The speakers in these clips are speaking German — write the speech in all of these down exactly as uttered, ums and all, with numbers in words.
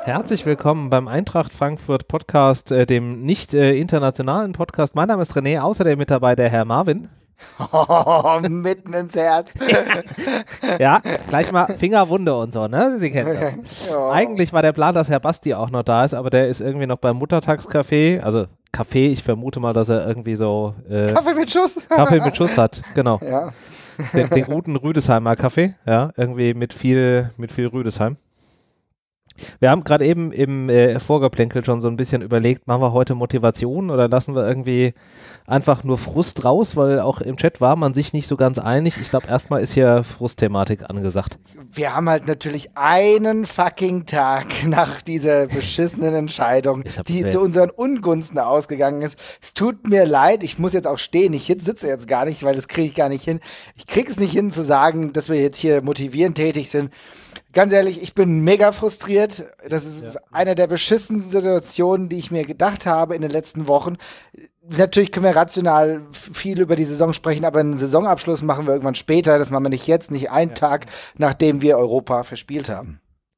Herzlich willkommen beim Eintracht Frankfurt Podcast, äh, dem nicht äh, internationalen Podcast. Mein Name ist René, außerdem mit dabei der Herr Marvin. Oh, mitten ins Herz. Ja, gleich mal Fingerwunde und so, ne? Sie kennen das. Ja. Eigentlich war der Plan, dass Herr Basti auch noch da ist, aber der ist irgendwie noch beim Muttertagscafé. Also Kaffee, ich vermute mal, dass er irgendwie so äh, Kaffee mit Schuss. Kaffee mit Schuss hat, genau. Ja. Den, den guten Rüdesheimer Kaffee, ja, irgendwie mit viel, mit viel Rüdesheim. Wir haben gerade eben im äh, Vorgeplänkel schon so ein bisschen überlegt, machen wir heute Motivation oder lassen wir irgendwie einfach nur Frust raus, weil auch im Chat war man sich nicht so ganz einig. Ich glaube, erstmal ist hier Frustthematik angesagt. Wir haben halt natürlich einen fucking Tag nach dieser beschissenen Entscheidung, die zu unseren Ungunsten ausgegangen ist. Es tut mir leid, ich muss jetzt auch stehen. Ich sitze jetzt gar nicht, weil das kriege ich gar nicht hin. Ich kriege es nicht hin zu sagen, dass wir jetzt hier motivierend tätig sind. Ganz ehrlich, ich bin mega frustriert. Das ist ja eine der beschissensten Situationen, die ich mir gedacht habe in den letzten Wochen. Natürlich können wir rational viel über die Saison sprechen, aber einen Saisonabschluss machen wir irgendwann später. Das machen wir nicht jetzt, nicht einen ja. Tag, nachdem wir Europa verspielt haben.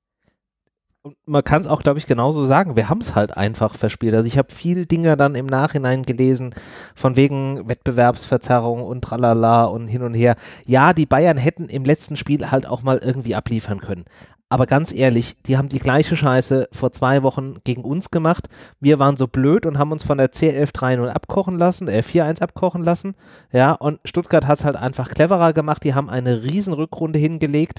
Und man kann es auch, glaube ich, genauso sagen. Wir haben es halt einfach verspielt. Also ich habe viele Dinge dann im Nachhinein gelesen, von wegen Wettbewerbsverzerrung und tralala und hin und her. Ja, die Bayern hätten im letzten Spiel halt auch mal irgendwie abliefern können. Aber ganz ehrlich, die haben die gleiche Scheiße vor zwei Wochen gegen uns gemacht. Wir waren so blöd und haben uns von der C elf drei null abkochen lassen, äh vier eins abkochen lassen. Ja, und Stuttgart hat es halt einfach cleverer gemacht. Die haben eine riesen Rückrunde hingelegt.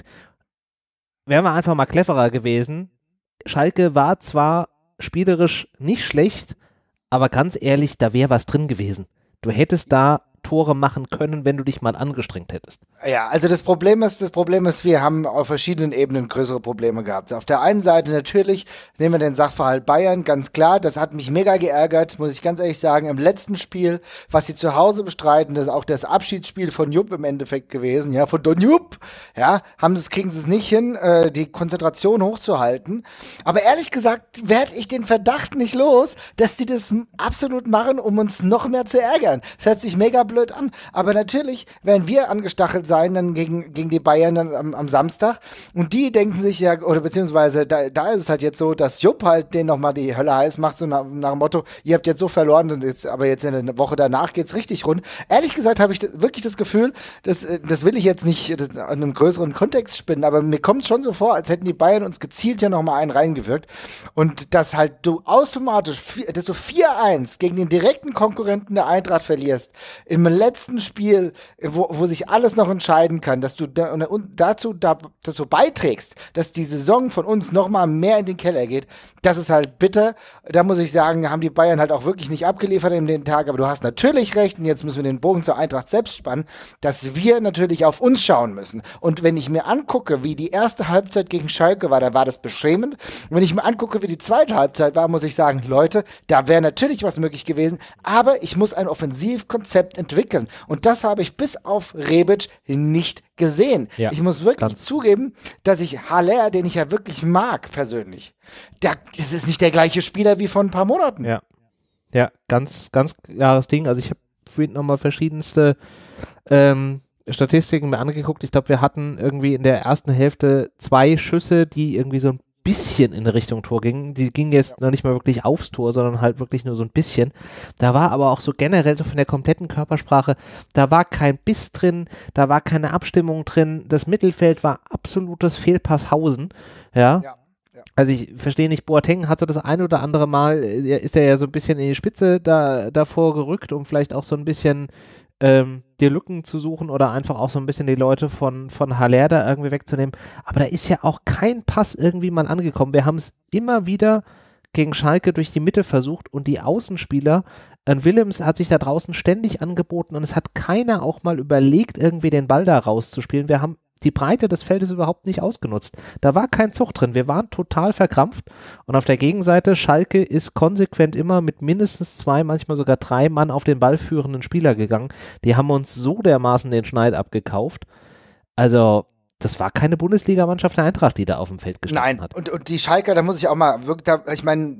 Wären wir einfach mal cleverer gewesen. Schalke war zwar spielerisch nicht schlecht, aber ganz ehrlich, da wäre was drin gewesen. Du hättest da Tore machen können, wenn du dich mal angestrengt hättest. Ja, also das Problem ist, das Problem ist, wir haben auf verschiedenen Ebenen größere Probleme gehabt. Auf der einen Seite natürlich, nehmen wir den Sachverhalt Bayern, ganz klar, das hat mich mega geärgert, muss ich ganz ehrlich sagen, im letzten Spiel, was sie zu Hause bestreiten, das ist auch das Abschiedsspiel von Jupp im Endeffekt gewesen, ja, von Don Jupp, ja, haben sie, kriegen sie es nicht hin, äh, die Konzentration hochzuhalten. Aber ehrlich gesagt, werde ich den Verdacht nicht los, dass sie das absolut machen, um uns noch mehr zu ärgern. Das hört sich mega blöd an, aber natürlich werden wir angestachelt sein dann gegen, gegen die Bayern dann am, am Samstag und die denken sich ja, oder beziehungsweise da, da ist es halt jetzt so, dass Jupp halt den nochmal die Hölle heiß macht, so nach, nach dem Motto, ihr habt jetzt so verloren und jetzt, aber jetzt in der Woche danach geht's richtig rund. Ehrlich gesagt habe ich das, wirklich das Gefühl, dass, das will ich jetzt nicht in einem größeren Kontext spinnen, aber mir kommt es schon so vor, als hätten die Bayern uns gezielt ja nochmal einen reingewirkt und dass halt du automatisch, dass du vier eins gegen den direkten Konkurrenten der Eintracht verlierst, im letzten Spiel, wo, wo sich alles noch entscheiden kann, dass du da, und dazu da, dazu beiträgst, dass die Saison von uns noch mal mehr in den Keller geht, das ist halt bitter. Da muss ich sagen, haben die Bayern halt auch wirklich nicht abgeliefert in den Tag, aber du hast natürlich recht und jetzt müssen wir den Bogen zur Eintracht selbst spannen, dass wir natürlich auf uns schauen müssen. Und wenn ich mir angucke, wie die erste Halbzeit gegen Schalke war, dann war das beschämend. Und wenn ich mir angucke, wie die zweite Halbzeit war, muss ich sagen, Leute, da wäre natürlich was möglich gewesen, aber ich muss ein Offensivkonzept entwickeln. Und das habe ich bis auf Rebic nicht gesehen. Ja, ich muss wirklich zugeben, dass ich Haller, den ich ja wirklich mag persönlich, der, das ist nicht der gleiche Spieler wie vor ein paar Monaten. Ja, ja, ganz, ganz klares Ding. Also ich habe vorhin nochmal verschiedenste ähm, Statistiken mir angeguckt. Ich glaube, wir hatten irgendwie in der ersten Hälfte zwei Schüsse, die irgendwie so ein bisschen in Richtung Tor gingen. Die gingen jetzt ja. noch nicht mal wirklich aufs Tor, sondern halt wirklich nur so ein bisschen. Da war aber auch so generell so von der kompletten Körpersprache, da war kein Biss drin, da war keine Abstimmung drin. Das Mittelfeld war absolutes Fehlpasshausen. Ja. ja. Also ich verstehe nicht, Boateng hat so das ein oder andere Mal, ist er ja so ein bisschen in die Spitze da, davor gerückt, um vielleicht auch so ein bisschen ähm, die Lücken zu suchen oder einfach auch so ein bisschen die Leute von, von Haller da irgendwie wegzunehmen. Aber da ist ja auch kein Pass irgendwie mal angekommen. Wir haben es immer wieder gegen Schalke durch die Mitte versucht und die Außenspieler, äh, Willems hat sich da draußen ständig angeboten und es hat keiner auch mal überlegt, irgendwie den Ball da rauszuspielen. Wir haben die Breite des Feldes überhaupt nicht ausgenutzt. Da war kein Zug drin. Wir waren total verkrampft. Und auf der Gegenseite, Schalke ist konsequent immer mit mindestens zwei, manchmal sogar drei Mann auf den ballführenden Spieler gegangen. Die haben uns so dermaßen den Schneid abgekauft. Also, das war keine Bundesligamannschaft der Eintracht, die da auf dem Feld gestanden Nein, hat. und, und die Schalker, da muss ich auch mal wirklich, da, ich meine,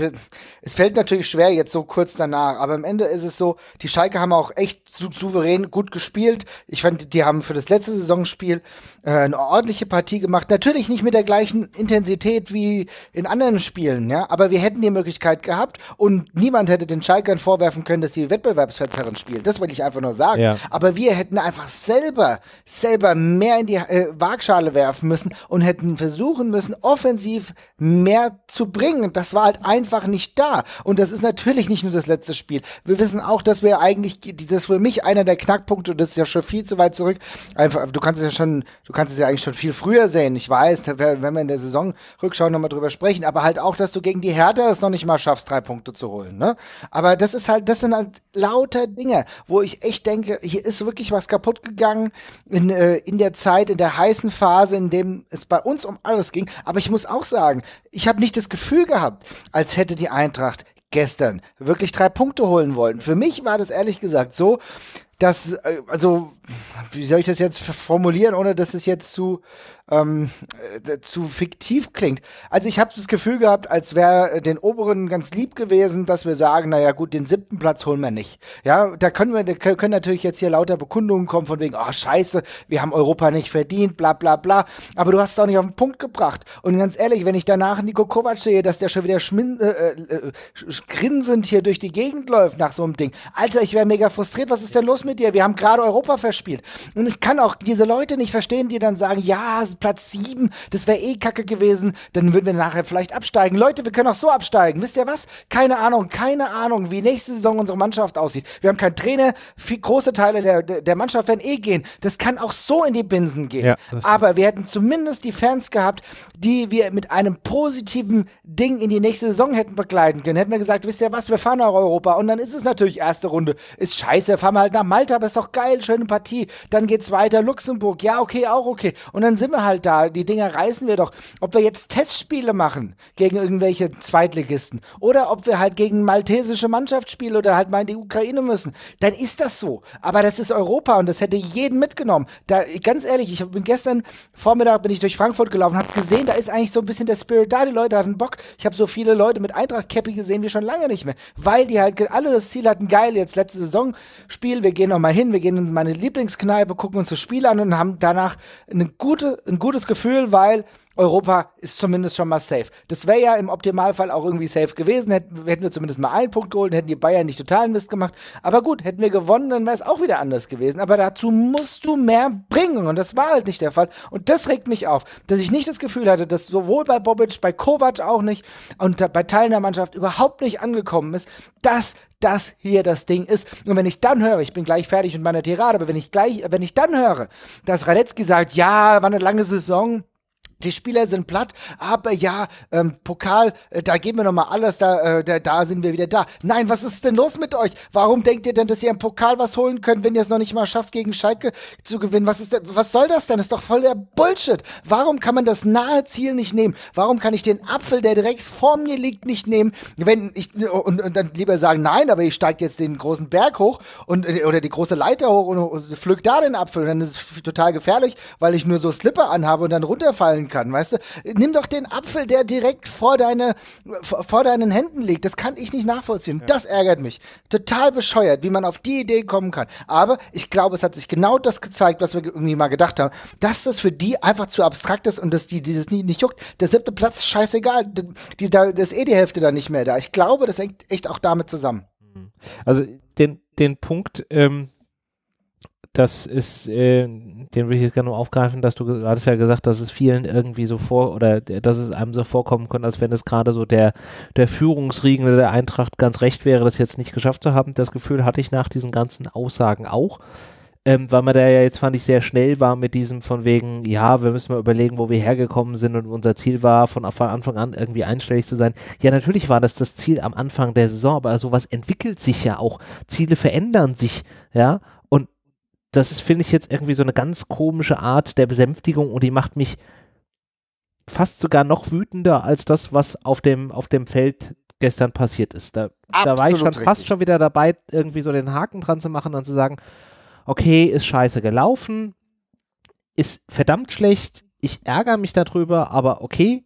es fällt natürlich schwer jetzt so kurz danach, aber am Ende ist es so, die Schalker haben auch echt sou souverän gut gespielt. Ich fand, die haben für das letzte Saisonspiel äh, eine ordentliche Partie gemacht. Natürlich nicht mit der gleichen Intensität wie in anderen Spielen, ja, aber wir hätten die Möglichkeit gehabt und niemand hätte den Schalkern vorwerfen können, dass sie Wettbewerbsverzerrend spielen. Das will ich einfach nur sagen. Ja. Aber wir hätten einfach selber, selber mehr in die äh, Waagschale werfen müssen und hätten versuchen müssen, offensiv mehr zu bringen. Das war halt einfach nicht da. Und das ist natürlich nicht nur das letzte Spiel. Wir wissen auch, dass wir eigentlich, das ist für mich einer der Knackpunkte, und das ist ja schon viel zu weit zurück. Einfach, du kannst es ja schon, du kannst es ja eigentlich schon viel früher sehen. Ich weiß, wenn wir in der Saisonrückschau nochmal drüber sprechen, aber halt auch, dass du gegen die Hertha es noch nicht mal schaffst, drei Punkte zu holen, ne? Aber das ist halt, das sind halt lauter Dinge, wo ich echt denke, hier ist wirklich was kaputt gegangen in, äh, in der Zeit, in der heißen Phase, in dem es bei uns um alles ging. Aber ich muss auch sagen, ich habe nicht das Gefühl gehabt, als hätte die Eintracht gestern wirklich drei Punkte holen wollen. Für mich war das ehrlich gesagt so, dass, äh, also, wie soll ich das jetzt formulieren, ohne dass es jetzt zu, ähm, äh, zu fiktiv klingt. Also ich habe das Gefühl gehabt, als wäre den Oberen ganz lieb gewesen, dass wir sagen, naja gut, den siebten Platz holen wir nicht. Ja, da können wir, da können natürlich jetzt hier lauter Bekundungen kommen von wegen, oh scheiße, wir haben Europa nicht verdient, bla bla bla. Aber du hast es auch nicht auf den Punkt gebracht. Und ganz ehrlich, wenn ich danach Nico Kovac sehe, dass der schon wieder schmin äh, äh, grinsend hier durch die Gegend läuft nach so einem Ding. Alter, ich wäre mega frustriert, was ist denn los mit dir? Wir haben gerade Europa verspielt. Und ich kann auch diese Leute nicht verstehen, die dann sagen, ja, Platz sieben, das wäre eh kacke gewesen, dann würden wir nachher vielleicht absteigen. Leute, wir können auch so absteigen. Wisst ihr was? Keine Ahnung, keine Ahnung, wie nächste Saison unsere Mannschaft aussieht. Wir haben keinen Trainer, viel, große Teile der, der, der Mannschaft werden eh gehen. Das kann auch so in die Binsen gehen. Ja, aber wir hätten zumindest die Fans gehabt, die wir mit einem positiven Ding in die nächste Saison hätten begleiten können. Hätten wir gesagt, wisst ihr was, wir fahren nach Europa und dann ist es natürlich erste Runde. Ist scheiße, fahren wir halt nach Malta, aber ist doch geil, schöne Partie. Dann geht's weiter, Luxemburg, ja okay, auch okay. Und dann sind wir halt da, die Dinger reißen wir doch. Ob wir jetzt Testspiele machen gegen irgendwelche Zweitligisten oder ob wir halt gegen maltesische Mannschaft spielen oder halt mal in die Ukraine müssen, dann ist das so. Aber das ist Europa und das hätte jeden mitgenommen. Da, ganz ehrlich, ich bin gestern Vormittag bin ich durch Frankfurt gelaufen, habe gesehen, da ist eigentlich so ein bisschen der Spirit da, die Leute hatten Bock. Ich habe so viele Leute mit Eintracht-Cappy gesehen wie schon lange nicht mehr, weil die halt alle das Ziel hatten, geil, jetzt letzte Saisonspiel, wir gehen noch mal hin, wir gehen in meine Lieblingskneipe, gucken uns das Spiel an und haben danach eine gute, ein gutes Gefühl, weil Europa ist zumindest schon mal safe. Das wäre ja im Optimalfall auch irgendwie safe gewesen. Hätten, hätten wir zumindest mal einen Punkt geholt, hätten die Bayern nicht totalen Mist gemacht. Aber gut, hätten wir gewonnen, dann wäre es auch wieder anders gewesen. Aber dazu musst du mehr bringen. Und das war halt nicht der Fall. Und das regt mich auf, dass ich nicht das Gefühl hatte, dass sowohl bei Bobic, bei Kovac auch nicht und bei Teilen der Mannschaft überhaupt nicht angekommen ist, dass das hier das Ding ist. Und wenn ich dann höre, ich bin gleich fertig mit meiner Tirade, aber wenn ich gleich, wenn ich dann höre, dass Radetzky sagt, ja, war eine lange Saison, die Spieler sind platt, aber ja, ähm, Pokal, äh, da geben wir nochmal alles, da, äh, da, da sind wir wieder da. Nein, was ist denn los mit euch? Warum denkt ihr denn, dass ihr im Pokal was holen könnt, wenn ihr es noch nicht mal schafft, gegen Schalke zu gewinnen? Was ist denn, was soll das denn? Das ist doch voll der Bullshit. Warum kann man das nahe Ziel nicht nehmen? Warum kann ich den Apfel, der direkt vor mir liegt, nicht nehmen? Wenn ich, und, und dann lieber sagen, nein, aber ich steige jetzt den großen Berg hoch und, oder die große Leiter hoch und, und pflück da den Apfel. Und dann ist es total gefährlich, weil ich nur so Slipper anhabe und dann runterfallen kann, weißt du? Nimm doch den Apfel, der direkt vor, deine, vor deinen Händen liegt. Das kann ich nicht nachvollziehen. Ja. Das ärgert mich. Total bescheuert, wie man auf die Idee kommen kann. Aber ich glaube, es hat sich genau das gezeigt, was wir irgendwie mal gedacht haben, dass das für die einfach zu abstrakt ist und dass die, die das nie, nicht juckt. Der siebte Platz, scheißegal. Die, da, das ist eh die Hälfte da nicht mehr da. Ich glaube, das hängt echt auch damit zusammen. Also den, den Punkt, ähm das ist, äh, den will ich jetzt gerne noch aufgreifen, dass du, du hattest ja gesagt, dass es vielen irgendwie so vor, oder dass es einem so vorkommen könnte, als wenn es gerade so der, der Führungsriegel der Eintracht ganz recht wäre, das jetzt nicht geschafft zu haben. Das Gefühl hatte ich nach diesen ganzen Aussagen auch, ähm, weil man da ja jetzt, fand ich, sehr schnell war mit diesem von wegen, ja, wir müssen mal überlegen, wo wir hergekommen sind und unser Ziel war, von, von Anfang an irgendwie einstellig zu sein. Ja, natürlich war das das Ziel am Anfang der Saison, aber sowas entwickelt sich ja auch. Ziele verändern sich, ja, und das ist, finde ich, jetzt irgendwie so eine ganz komische Art der Besänftigung und die macht mich fast sogar noch wütender als das, was auf dem, auf dem Feld gestern passiert ist. Da, da war ich schon richtig. Fast schon wieder dabei, irgendwie so den Haken dran zu machen und zu sagen, okay, ist scheiße gelaufen, ist verdammt schlecht, ich ärgere mich darüber, aber okay,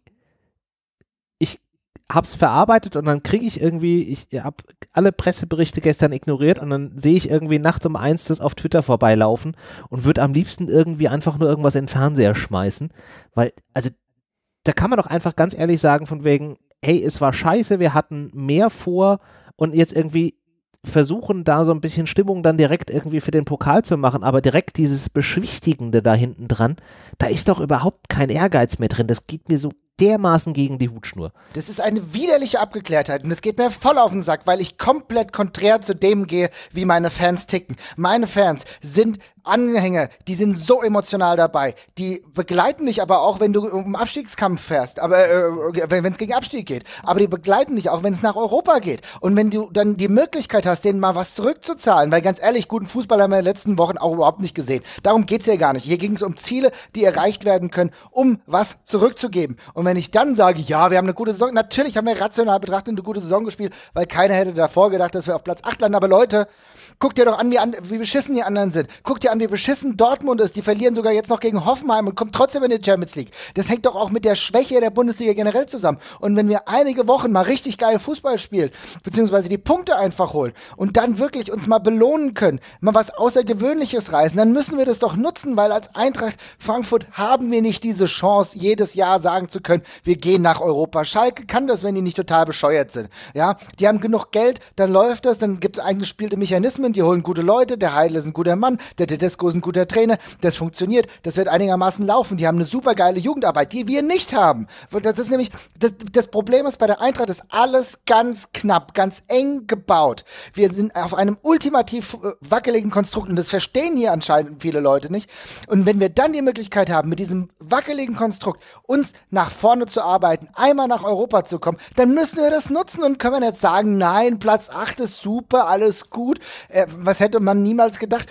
ich hab's verarbeitet und dann kriege ich irgendwie, ich habe alle Presseberichte gestern ignoriert und dann sehe ich irgendwie nachts um eins das auf Twitter vorbeilaufen und würde am liebsten irgendwie einfach nur irgendwas in den Fernseher schmeißen, weil, also da kann man doch einfach ganz ehrlich sagen von wegen, hey, es war scheiße, wir hatten mehr vor und jetzt irgendwie versuchen da so ein bisschen Stimmung dann direkt irgendwie für den Pokal zu machen, aber direkt dieses Beschwichtigende da hinten dran, da ist doch überhaupt kein Ehrgeiz mehr drin, das geht mir so dermaßen gegen die Hutschnur. Das ist eine widerliche Abgeklärtheit und das geht mir voll auf den Sack, weil ich komplett konträr zu dem gehe, wie meine Fans ticken. Meine Fans sind Anhänger, die sind so emotional dabei. Die begleiten dich aber auch, wenn du um Abstiegskampf fährst, aber äh, wenn es gegen Abstieg geht. Aber die begleiten dich auch, wenn es nach Europa geht. Und wenn du dann die Möglichkeit hast, denen mal was zurückzuzahlen, weil ganz ehrlich, guten Fußball haben wir in den letzten Wochen auch überhaupt nicht gesehen. Darum geht's ja gar nicht. Hier ging es um Ziele, die erreicht werden können, um was zurückzugeben. Und wenn ich dann sage, ja, wir haben eine gute Saison, natürlich haben wir rational betrachtet eine gute Saison gespielt, weil keiner hätte davor gedacht, dass wir auf Platz acht landen. Aber Leute, guck dir doch an, wie, an, wie beschissen die anderen sind. Guck dir an, wie beschissen Dortmund ist. Die verlieren sogar jetzt noch gegen Hoffenheim und kommen trotzdem in die Champions League. Das hängt doch auch mit der Schwäche der Bundesliga generell zusammen. Und wenn wir einige Wochen mal richtig geil Fußball spielen, beziehungsweise die Punkte einfach holen und dann wirklich uns mal belohnen können, mal was Außergewöhnliches reißen, dann müssen wir das doch nutzen, weil als Eintracht Frankfurt haben wir nicht diese Chance, jedes Jahr sagen zu können, wir gehen nach Europa. Schalke kann das, wenn die nicht total bescheuert sind. Ja, die haben genug Geld, dann läuft das, dann gibt es eingespielte Mechanismen, die holen gute Leute, der Heidel ist ein guter Mann, der Tedesco ist ein guter Trainer, das funktioniert, das wird einigermaßen laufen. Die haben eine super geile Jugendarbeit, die wir nicht haben. Das ist nämlich, das, das Problem ist bei der Eintracht, ist alles ganz knapp, ganz eng gebaut. Wir sind auf einem ultimativ äh, wackeligen Konstrukt und das verstehen hier anscheinend viele Leute nicht. Und wenn wir dann die Möglichkeit haben, mit diesem wackeligen Konstrukt uns nach vorne zu arbeiten, einmal nach Europa zu kommen, dann müssen wir das nutzen und können wir nicht sagen, nein, Platz acht ist super, alles gut. Äh, was hätte man niemals gedacht?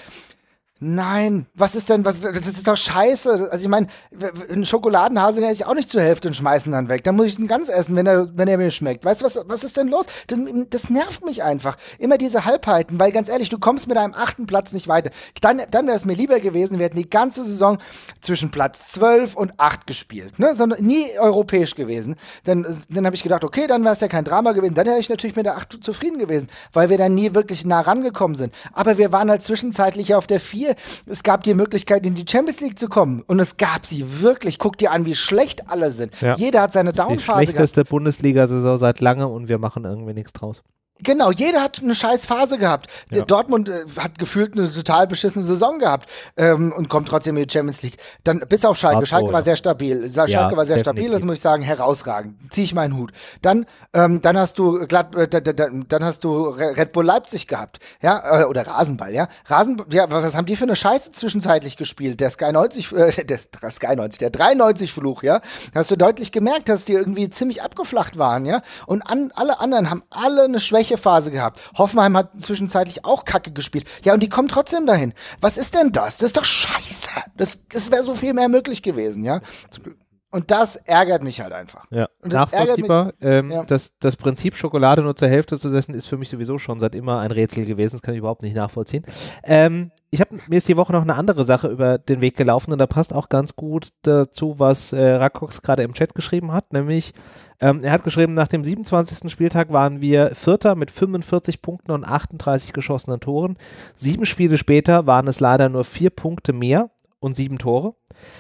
Nein, was ist denn, was, das ist doch scheiße. Also ich meine, einen Schokoladenhase esse ich auch nicht zur Hälfte und schmeißen dann weg. Dann muss ich den ganz essen, wenn er, wenn er mir schmeckt. Weißt du, was, was ist denn los? Das, das nervt mich einfach. Immer diese Halbheiten, weil ganz ehrlich, du kommst mit einem achten Platz nicht weiter. Dann, dann wäre es mir lieber gewesen, wir hätten die ganze Saison zwischen Platz zwölf und acht gespielt, ne? Sondern nie europäisch gewesen. Dann, dann habe ich gedacht, okay, dann wäre es ja kein Drama gewesen. Dann wäre ich natürlich mit der acht zufrieden gewesen, weil wir dann nie wirklich nah rangekommen sind. Aber wir waren halt zwischenzeitlich auf der vier. Es gab die Möglichkeit, in die Champions League zu kommen. Und es gab sie wirklich. Guck dir an, wie schlecht alle sind. Ja. Jeder hat seine Downphase gehabt. Die schlechteste Bundesliga-Saison seit lange und wir machen irgendwie nichts draus. Genau, jeder hat eine scheiß Phase gehabt. Ja. Dortmund äh, hat gefühlt eine total beschissene Saison gehabt ähm, und kommt trotzdem in die Champions League. Dann bis auf Schalke. War Schalke so, war ja. sehr stabil. Schalke ja, war sehr definitiv. stabil, das muss ich sagen, herausragend. Zieh ich meinen Hut. Dann, ähm, dann hast du glatt, äh, dann hast du Red Bull Leipzig gehabt, ja, äh, oder Rasenball, ja. Rasenball, ja, was haben die für eine Scheiße zwischenzeitlich gespielt? Der Sky neunzig, äh, der Sky neunzig, der dreiundneunzig Fluch, ja. Hast du deutlich gemerkt, dass die irgendwie ziemlich abgeflacht waren, ja. Und an, alle anderen haben alle eine Schwäche Phase gehabt. Hoffenheim hat zwischenzeitlich auch Kacke gespielt. Ja, und die kommen trotzdem dahin. Was ist denn das? Das ist doch scheiße. Das, das wäre so viel mehr möglich gewesen, ja. Und das ärgert mich halt einfach. Ja, nachvollziehbar. Ähm, ja. Das, das Prinzip, Schokolade nur zur Hälfte zu essen, ist für mich sowieso schon seit immer ein Rätsel gewesen. Das kann ich überhaupt nicht nachvollziehen. Ähm, ich hab, mir ist die Woche noch eine andere Sache über den Weg gelaufen und da passt auch ganz gut dazu, was äh, Rakox gerade im Chat geschrieben hat, nämlich ähm, er hat geschrieben, nach dem siebenundzwanzigsten Spieltag waren wir Vierter mit fünfundvierzig Punkten und achtunddreißig geschossenen Toren. Sieben Spiele später waren es leider nur vier Punkte mehr und sieben Tore.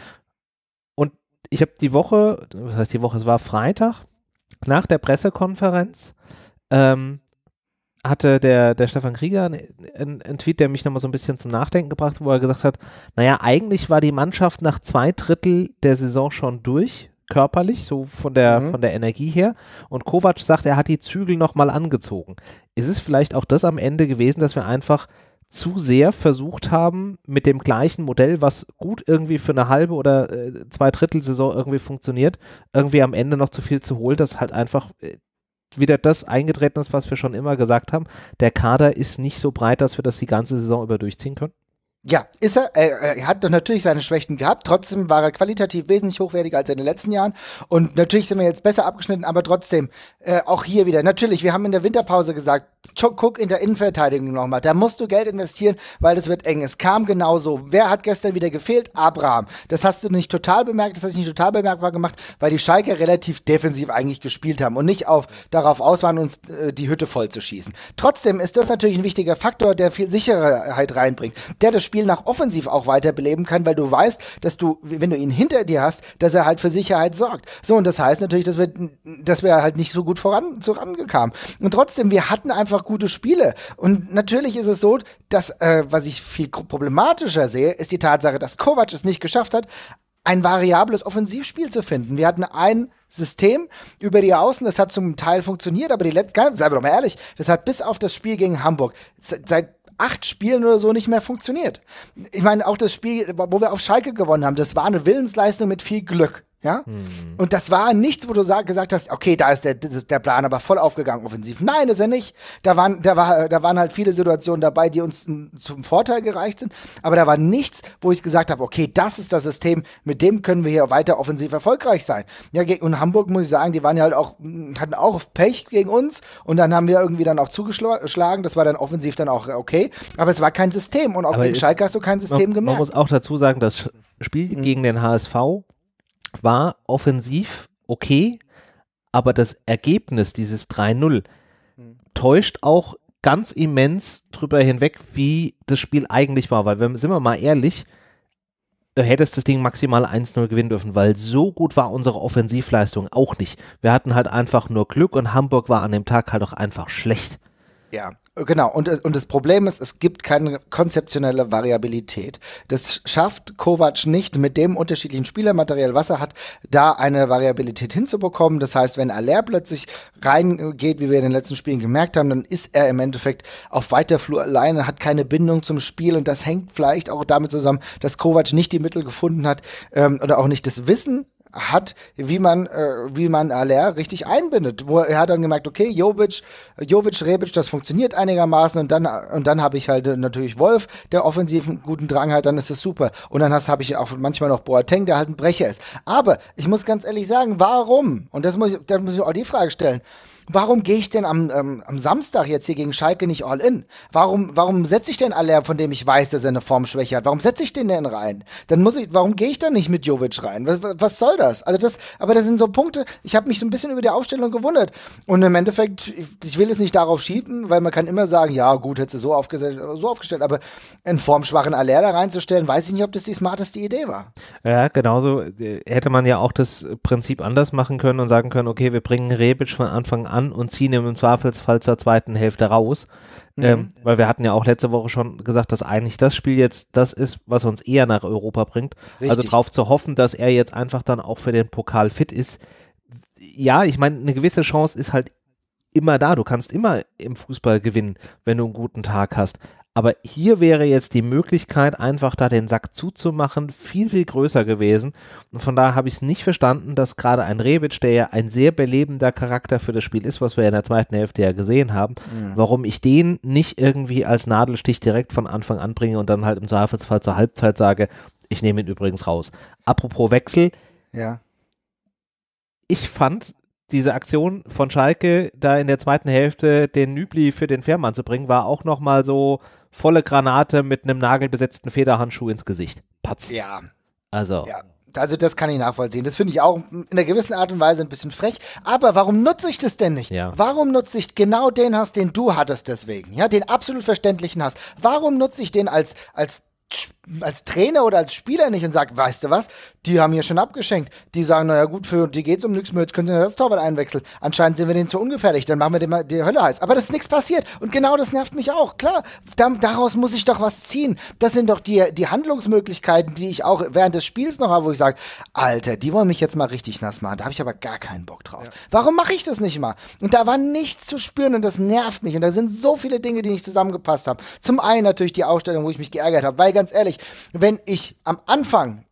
Ich habe die Woche, was heißt die Woche, es war Freitag, nach der Pressekonferenz, ähm, hatte der, der Stefan Krieger einen, einen Tweet, der mich nochmal so ein bisschen zum Nachdenken gebracht hat, wo er gesagt hat, naja, eigentlich war die Mannschaft nach zwei Drittel der Saison schon durch, körperlich, so von der, mhm. von der Energie her. Und Kovac sagt, er hat die Zügel nochmal angezogen. Ist es vielleicht auch das am Ende gewesen, dass wir einfach zu sehr versucht haben, mit dem gleichen Modell, was gut irgendwie für eine halbe oder äh, zwei Drittel Saison irgendwie funktioniert, irgendwie am Ende noch zu viel zu holen, dass halt einfach äh, wieder das eingetreten ist, was wir schon immer gesagt haben. Der Kader ist nicht so breit, dass wir das die ganze Saison über durchziehen können. Ja, ist er. Er, er hat doch natürlich seine Schwächen gehabt. Trotzdem war er qualitativ wesentlich hochwertiger als in den letzten Jahren. Und natürlich sind wir jetzt besser abgeschnitten, aber trotzdem, äh, auch hier wieder. Natürlich, wir haben in der Winterpause gesagt, guck in der Innenverteidigung nochmal. Da musst du Geld investieren, weil das wird eng. Es kam genauso. Wer hat gestern wieder gefehlt? Abraham. Das hast du nicht total bemerkt, das hast du nicht total bemerkbar gemacht, weil die Schalker relativ defensiv eigentlich gespielt haben und nicht auf, darauf aus waren, uns äh, die Hütte voll zu schießen. Trotzdem ist das natürlich ein wichtiger Faktor, der viel Sicherheit reinbringt, der das Spiel nach offensiv auch weiterbeleben kann, weil du weißt, dass du, wenn du ihn hinter dir hast, dass er halt für Sicherheit sorgt. So, und das heißt natürlich, dass wir, dass wir halt nicht so gut voran, vorankamen. Und trotzdem, wir hatten einfach gute Spiele. Und natürlich ist es so, dass, äh, was ich viel problematischer sehe, ist die Tatsache, dass Kovac es nicht geschafft hat, ein variables Offensivspiel zu finden. Wir hatten ein System über die Außen, das hat zum Teil funktioniert, aber die letzten, seien wir doch mal ehrlich, das hat bis auf das Spiel gegen Hamburg seit acht Spielen oder so nicht mehr funktioniert. Ich meine, auch das Spiel, wo wir auf Schalke gewonnen haben, das war eine Willensleistung mit viel Glück. Ja? Hm. Und das war nichts, wo du sag, gesagt hast, okay, da ist der, der Plan aber voll aufgegangen offensiv. Nein, ist er nicht. Da waren, da, war, da waren halt viele Situationen dabei, die uns zum Vorteil gereicht sind. Aber da war nichts, wo ich gesagt habe, okay, das ist das System, mit dem können wir hier weiter offensiv erfolgreich sein. Ja, und Hamburg, muss ich sagen, die waren ja halt auch, hatten auch Pech gegen uns. Und dann haben wir irgendwie dann auch zugeschlagen. Das war dann offensiv dann auch okay. Aber es war kein System. Und auch gegen Schalke hast du kein System man, gemerkt. Man muss auch dazu sagen, das Spiel hm. gegen den H S V war offensiv okay, aber das Ergebnis, dieses drei null, hm. täuscht auch ganz immens drüber hinweg, wie das Spiel eigentlich war, weil, wenn, sind wir mal ehrlich, du hättest das Ding maximal eins null gewinnen dürfen, weil so gut war unsere Offensivleistung auch nicht. Wir hatten halt einfach nur Glück und Hamburg war an dem Tag halt auch einfach schlecht. Ja, genau. Und, und das Problem ist, es gibt keine konzeptionelle Variabilität. Das schafft Kovac nicht, mit dem unterschiedlichen Spielermaterial, was er hat, da eine Variabilität hinzubekommen. Das heißt, wenn Aller plötzlich reingeht, wie wir in den letzten Spielen gemerkt haben, dann ist er im Endeffekt auf weiter Flur alleine, hat keine Bindung zum Spiel. Und das hängt vielleicht auch damit zusammen, dass Kovac nicht die Mittel gefunden hat ähm, oder auch nicht das Wissen hat, wie man, äh, wie man Aller richtig einbindet. Wo er hat dann gemerkt, okay, Jovic, Jovic, Rebic, das funktioniert einigermaßen und dann, und dann habe ich halt äh, natürlich Wolf, der offensiv einen guten Drang hat, dann ist es super. Und dann habe ich auch manchmal noch Boateng, der halt ein Brecher ist. Aber ich muss ganz ehrlich sagen, warum? Und das muss ich, da muss ich auch die Frage stellen. Warum gehe ich denn am, ähm, am Samstag jetzt hier gegen Schalke nicht all in? Warum, warum setze ich denn Aller, von dem ich weiß, dass er eine Formschwäche hat? Warum setze ich den denn rein? Dann muss ich, warum gehe ich dann nicht mit Jovic rein? Was, was soll das? Also das, aber das sind so Punkte, ich habe mich so ein bisschen über die Aufstellung gewundert. Und im Endeffekt, ich, ich will jetzt nicht darauf schieben, weil man kann immer sagen, ja gut, hätte sie so, aufgestellt, so aufgestellt, aber einen formschwachen Aller da reinzustellen, weiß ich nicht, ob das die smarteste Idee war. Ja, genauso hätte man ja auch das Prinzip anders machen können und sagen können, okay, wir bringen Rebic von Anfang an an und ziehen ihn im Zweifelsfall zur zweiten Hälfte raus. Mhm. Ähm, weil wir hatten ja auch letzte Woche schon gesagt, dass eigentlich das Spiel jetzt das ist, was uns eher nach Europa bringt. Richtig. Also darauf zu hoffen, dass er jetzt einfach dann auch für den Pokal fit ist. Ja, ich meine, eine gewisse Chance ist halt immer da. Du kannst immer im Fußball gewinnen, wenn du einen guten Tag hast. Aber hier wäre jetzt die Möglichkeit, einfach da den Sack zuzumachen, viel, viel größer gewesen. Und von daher habe ich es nicht verstanden, dass gerade ein Rebic, der ja ein sehr belebender Charakter für das Spiel ist, was wir in der zweiten Hälfte ja gesehen haben, mhm. warum ich den nicht irgendwie als Nadelstich direkt von Anfang an bringe und dann halt im Zweifelsfall zur Halbzeit sage, ich nehme ihn übrigens raus. Apropos Wechsel. Ja. Ich fand diese Aktion von Schalke, da in der zweiten Hälfte den Nübli für den Fährmann zu bringen, war auch nochmal so volle Granate mit einem nagelbesetzten Federhandschuh ins Gesicht. Patz. Ja. Also. Ja. Also das kann ich nachvollziehen. Das finde ich auch in einer gewissen Art und Weise ein bisschen frech. Aber warum nutze ich das denn nicht? Ja. Warum nutze ich genau den Hass, den du hattest deswegen? Ja, den absolut verständlichen Hass. Warum nutze ich den als, als als Trainer oder als Spieler nicht und sagt, weißt du was, die haben hier schon abgeschenkt. Die sagen, naja gut, für die geht's um nichts mehr, jetzt können sie das Torwart einwechseln. Anscheinend sind wir denen zu ungefährlich, dann machen wir dem mal die Hölle heiß. Aber das ist nichts passiert. Und genau das nervt mich auch. Klar, da, daraus muss ich doch was ziehen. Das sind doch die, die Handlungsmöglichkeiten, die ich auch während des Spiels noch habe, wo ich sage, Alter, die wollen mich jetzt mal richtig nass machen. Da habe ich aber gar keinen Bock drauf. Ja. Warum mache ich das nicht mal? Und da war nichts zu spüren und das nervt mich. Und da sind so viele Dinge, die nicht zusammengepasst haben. Zum einen natürlich die Ausstellung, wo ich mich geärgert habe, weil ganz ehrlich, wenn ich am Anfang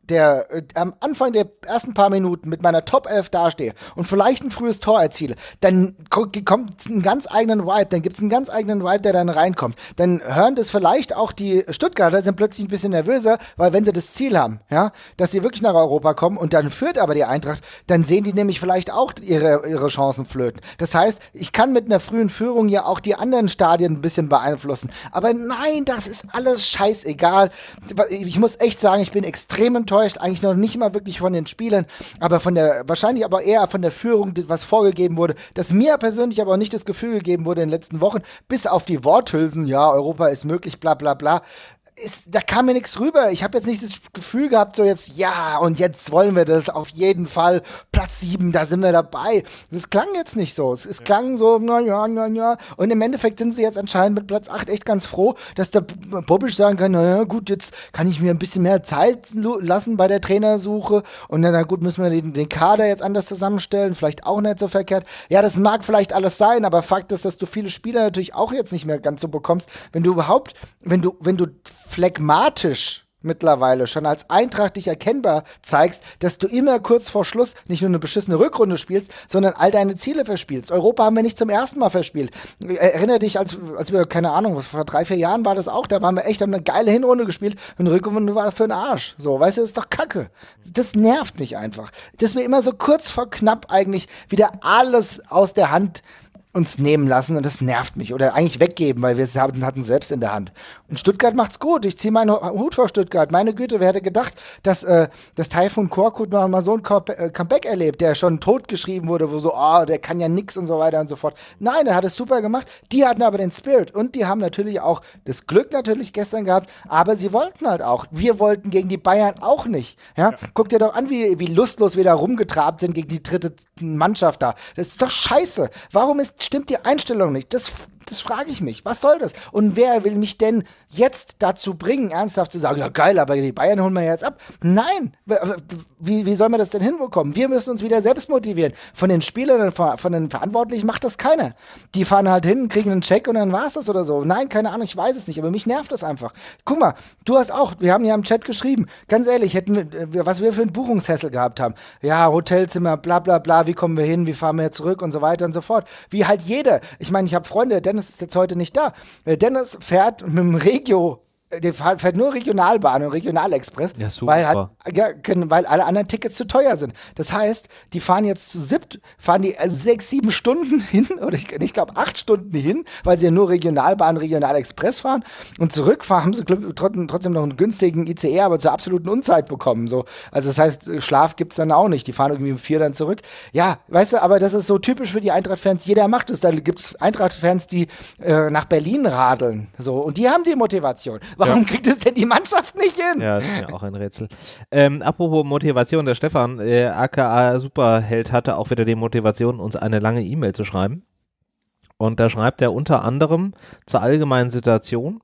der äh, am Anfang der ersten paar Minuten mit meiner Top elf dastehe und vielleicht ein frühes Tor erziele, dann kommt einen ganz eigenen Vibe, dann gibt es einen ganz eigenen Vibe, der dann reinkommt. Dann hören das vielleicht auch die Stuttgarter, sind plötzlich ein bisschen nervöser, weil wenn sie das Ziel haben, ja, dass sie wirklich nach Europa kommen und dann führt aber die Eintracht, dann sehen die nämlich vielleicht auch ihre, ihre Chancen flöten. Das heißt, ich kann mit einer frühen Führung ja auch die anderen Stadien ein bisschen beeinflussen. Aber nein, das ist alles scheißegal. Ich muss echt sagen, ich bin extrem enttäuscht, eigentlich noch nicht mal wirklich von den Spielern, aber von der, wahrscheinlich aber eher von der Führung, was vorgegeben wurde, dass mir persönlich aber auch nicht das Gefühl gegeben wurde in den letzten Wochen, bis auf die Worthülsen, ja, Europa ist möglich, bla bla bla, Ist, da kam mir nichts rüber. Ich habe jetzt nicht das Gefühl gehabt, so jetzt, ja, und jetzt wollen wir das auf jeden Fall. Platz sieben, da sind wir dabei. Das klang jetzt nicht so. Es, es ja. klang so, na ja, na ja. Und im Endeffekt sind sie jetzt anscheinend mit Platz acht echt ganz froh, dass der Bobic sagen kann, na ja, gut, jetzt kann ich mir ein bisschen mehr Zeit lassen bei der Trainersuche. Und dann, na gut, müssen wir den, den Kader jetzt anders zusammenstellen. Vielleicht auch nicht so verkehrt. Ja, das mag vielleicht alles sein, aber Fakt ist, dass du viele Spieler natürlich auch jetzt nicht mehr ganz so bekommst. Wenn du überhaupt, wenn du, wenn du phlegmatisch mittlerweile schon als Eintracht dich erkennbar zeigst, dass du immer kurz vor Schluss nicht nur eine beschissene Rückrunde spielst, sondern all deine Ziele verspielst. Europa haben wir nicht zum ersten Mal verspielt. Erinnere dich, als, als wir, keine Ahnung, vor drei, vier Jahren war das auch, da waren wir echt, haben eine geile Hinrunde gespielt und eine Rückrunde war für den Arsch. So, weißt du, das ist doch Kacke. Das nervt mich einfach. Dass wir immer so kurz vor knapp eigentlich wieder alles aus der Hand uns nehmen lassen und das nervt mich. Oder eigentlich weggeben, weil wir es hatten selbst in der Hand. Und Stuttgart macht's gut. Ich ziehe meinen Hut vor Stuttgart. Meine Güte, wer hätte gedacht, dass äh, das Taifun Korkut noch mal so ein Comeback erlebt, der schon totgeschrieben wurde, wo so, ah, oh, der kann ja nix und so weiter und so fort. Nein, er hat es super gemacht. Die hatten aber den Spirit und die haben natürlich auch das Glück natürlich gestern gehabt, aber sie wollten halt auch. Wir wollten gegen die Bayern auch nicht. Ja? Ja. Guck dir doch an, wie, wie lustlos wir da rumgetrabt sind gegen die dritte Mannschaft da. Das ist doch scheiße. Warum ist stimmt die Einstellung nicht? Das, das frage ich mich. Was soll das? Und wer will mich denn jetzt dazu bringen, ernsthaft zu sagen, ja geil, aber die Bayern holen wir jetzt ab? Nein. Wie, wie soll man das denn hinbekommen? Wir müssen uns wieder selbst motivieren. Von den Spielern, von den Verantwortlichen macht das keiner. Die fahren halt hin, kriegen einen Check und dann war es das oder so. Nein, keine Ahnung, ich weiß es nicht, aber mich nervt das einfach. Guck mal, du hast auch, wir haben ja im Chat geschrieben, ganz ehrlich, hätten wir, was wir für einen Buchungshässel gehabt haben. Ja, Hotelzimmer, bla bla bla, wie kommen wir hin, wie fahren wir zurück und so weiter und so fort. Wie halt jeder. Ich meine, ich habe Freunde, Dennis ist jetzt heute nicht da. Dennis fährt mit dem Regio, der fährt nur Regionalbahn und Regionalexpress, ja, super. Weil, halt, ja, können, weil alle anderen Tickets zu teuer sind. Das heißt, die fahren jetzt zu siebt, fahren die sechs, sieben Stunden hin, oder ich, ich glaube acht Stunden hin, weil sie ja nur Regionalbahn, Regionalexpress fahren und zurückfahren, haben sie trotzdem, trotzdem noch einen günstigen I C E, aber zur absoluten Unzeit bekommen. So. Also das heißt, Schlaf gibt es dann auch nicht. Die fahren irgendwie um vier dann zurück. Ja, weißt du, aber das ist so typisch für die Eintracht-Fans. Jeder macht es. Da gibt es Eintracht-Fans, die äh, nach Berlin radeln. So. Und die haben die Motivation. Warum ja. kriegt es denn die Mannschaft nicht hin? Ja, das ist mir auch ein Rätsel. Ähm, apropos Motivation, der Stefan, äh, aka Superheld, hatte auch wieder die Motivation, uns eine lange E-Mail zu schreiben. Und da schreibt er unter anderem zur allgemeinen Situation,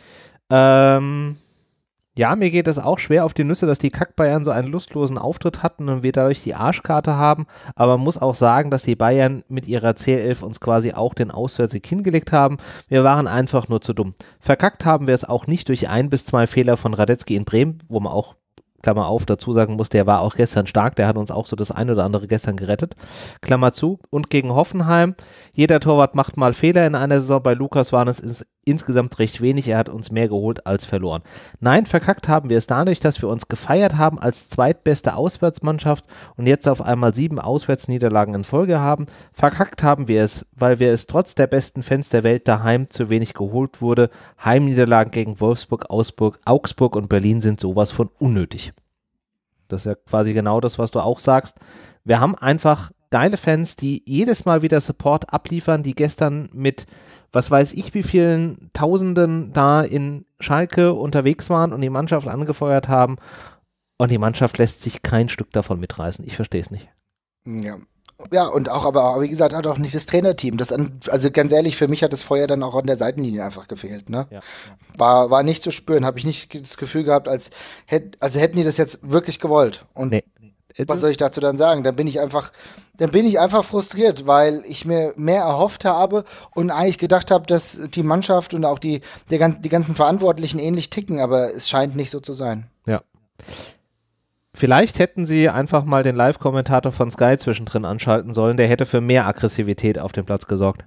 ähm, ja, mir geht es auch schwer auf die Nüsse, dass die Kack-Bayern so einen lustlosen Auftritt hatten und wir dadurch die Arschkarte haben, aber man muss auch sagen, dass die Bayern mit ihrer C elf uns quasi auch den Auswärtssieg hingelegt haben. Wir waren einfach nur zu dumm. Verkackt haben wir es auch nicht durch ein bis zwei Fehler von Radetzky in Bremen, wo man auch, Klammer auf, dazu sagen muss, der war auch gestern stark, der hat uns auch so das ein oder andere gestern gerettet, Klammer zu, und gegen Hoffenheim, jeder Torwart macht mal Fehler in einer Saison, bei Lukas waren es ins, insgesamt recht wenig, er hat uns mehr geholt als verloren. Nein, verkackt haben wir es dadurch, dass wir uns gefeiert haben als zweitbeste Auswärtsmannschaft und jetzt auf einmal sieben Auswärtsniederlagen in Folge haben. Verkackt haben wir es, weil wir es trotz der besten Fans der Welt daheim zu wenig geholt wurde. Heimniederlagen gegen Wolfsburg, Augsburg, Augsburg und Berlin sind sowas von unnötig. Das ist ja quasi genau das, was du auch sagst. Wir haben einfach geile Fans, die jedes Mal wieder Support abliefern, die gestern mit, was weiß ich, wie vielen Tausenden da in Schalke unterwegs waren und die Mannschaft angefeuert haben. Und die Mannschaft lässt sich kein Stück davon mitreißen. Ich verstehe es nicht. Ja. Ja, und auch, aber wie gesagt, hat auch nicht das Trainerteam. Das an, also ganz ehrlich, für mich hat das Feuer dann auch an der Seitenlinie einfach gefehlt. Ne? Ja, ja. War, war nicht zu spüren, habe ich nicht das Gefühl gehabt, als, hätt, als hätten die das jetzt wirklich gewollt. Und nee. Was soll ich dazu dann sagen? Dann bin ich einfach, dann bin ich einfach frustriert, weil ich mir mehr erhofft habe und eigentlich gedacht habe, dass die Mannschaft und auch die, der, die ganzen Verantwortlichen ähnlich ticken, aber es scheint nicht so zu sein. Ja. Vielleicht hätten sie einfach mal den Live-Kommentator von Sky zwischendrin anschalten sollen, der hätte für mehr Aggressivität auf dem Platz gesorgt.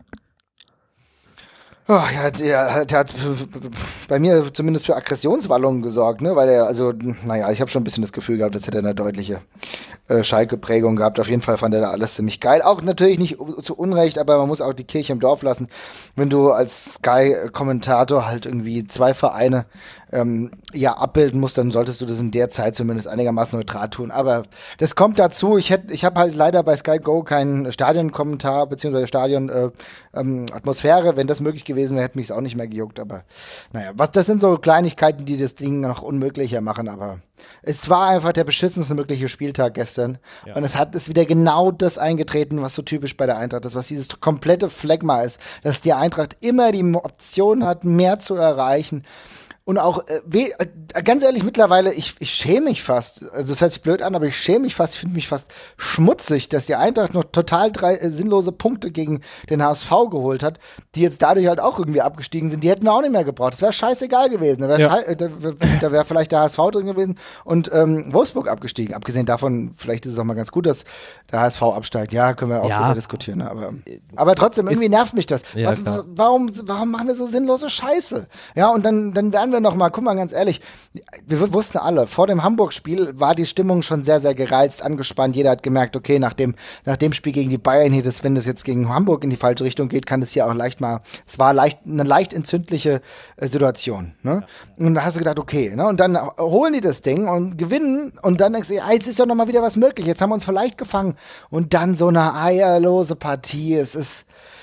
Oh, ja, der, der hat bei mir zumindest für Aggressionswallungen gesorgt, ne? Weil er, also, naja, ich habe schon ein bisschen das Gefühl gehabt, als hätte er eine deutliche äh, Schalke-Prägung gehabt. Auf jeden Fall fand er da alles ziemlich geil. Auch natürlich nicht zu Unrecht, aber man muss auch die Kirche im Dorf lassen. Wenn du als Sky-Kommentator halt irgendwie zwei Vereine ähm, ja abbilden musst, dann solltest du das in der Zeit zumindest einigermaßen neutral tun. Aber das kommt dazu. Ich hätte, ich habe halt leider bei Sky Go keinen Stadionkommentar beziehungsweise Stadion äh, ähm, Atmosphäre. Wenn das möglich gewesen wäre, hätte mich es auch nicht mehr gejuckt. Aber naja, was, das sind so Kleinigkeiten, die das Ding noch unmöglicher machen. Aber es war einfach der beschissenste mögliche Spieltag gestern. Ja. Und es hat es wieder genau das eingetreten, was so typisch bei der Eintracht ist, was dieses komplette Phlegma ist, dass die Eintracht immer die Option hat, mehr zu erreichen. Und auch, äh, we, äh, ganz ehrlich, mittlerweile, ich, ich schäme mich fast, also das hört sich blöd an, aber ich schäme mich fast, ich finde mich fast schmutzig, dass die Eintracht noch total drei äh, sinnlose Punkte gegen den H S V geholt hat, die jetzt dadurch halt auch irgendwie abgestiegen sind. Die hätten wir auch nicht mehr gebraucht. Das wäre scheißegal gewesen. Da wäre ja. äh, da, da wär vielleicht der H S V drin gewesen und ähm, Wolfsburg abgestiegen. Abgesehen davon, vielleicht ist es auch mal ganz gut, dass der H S V absteigt. Ja, können wir auch ja. drüber diskutieren. Ne? Aber, aber trotzdem, irgendwie nervt mich das. Ja, Was, warum, warum machen wir so sinnlose Scheiße? Ja, und dann, dann werden wir noch mal, guck mal, ganz ehrlich, wir wussten alle, vor dem Hamburg-Spiel war die Stimmung schon sehr, sehr gereizt, angespannt. Jeder hat gemerkt, okay, nach dem, nach dem Spiel gegen die Bayern hier, das, wenn das jetzt gegen Hamburg in die falsche Richtung geht, kann das hier auch leicht mal, es war leicht, eine leicht entzündliche äh, Situation. Ne? Ja. Und da hast du gedacht, okay, ne? Und dann holen die das Ding und gewinnen und dann denkst du, ja, jetzt ist doch noch mal wieder was möglich, jetzt haben wir uns vielleicht gefangen. Und dann so eine eierlose Partie, es ist,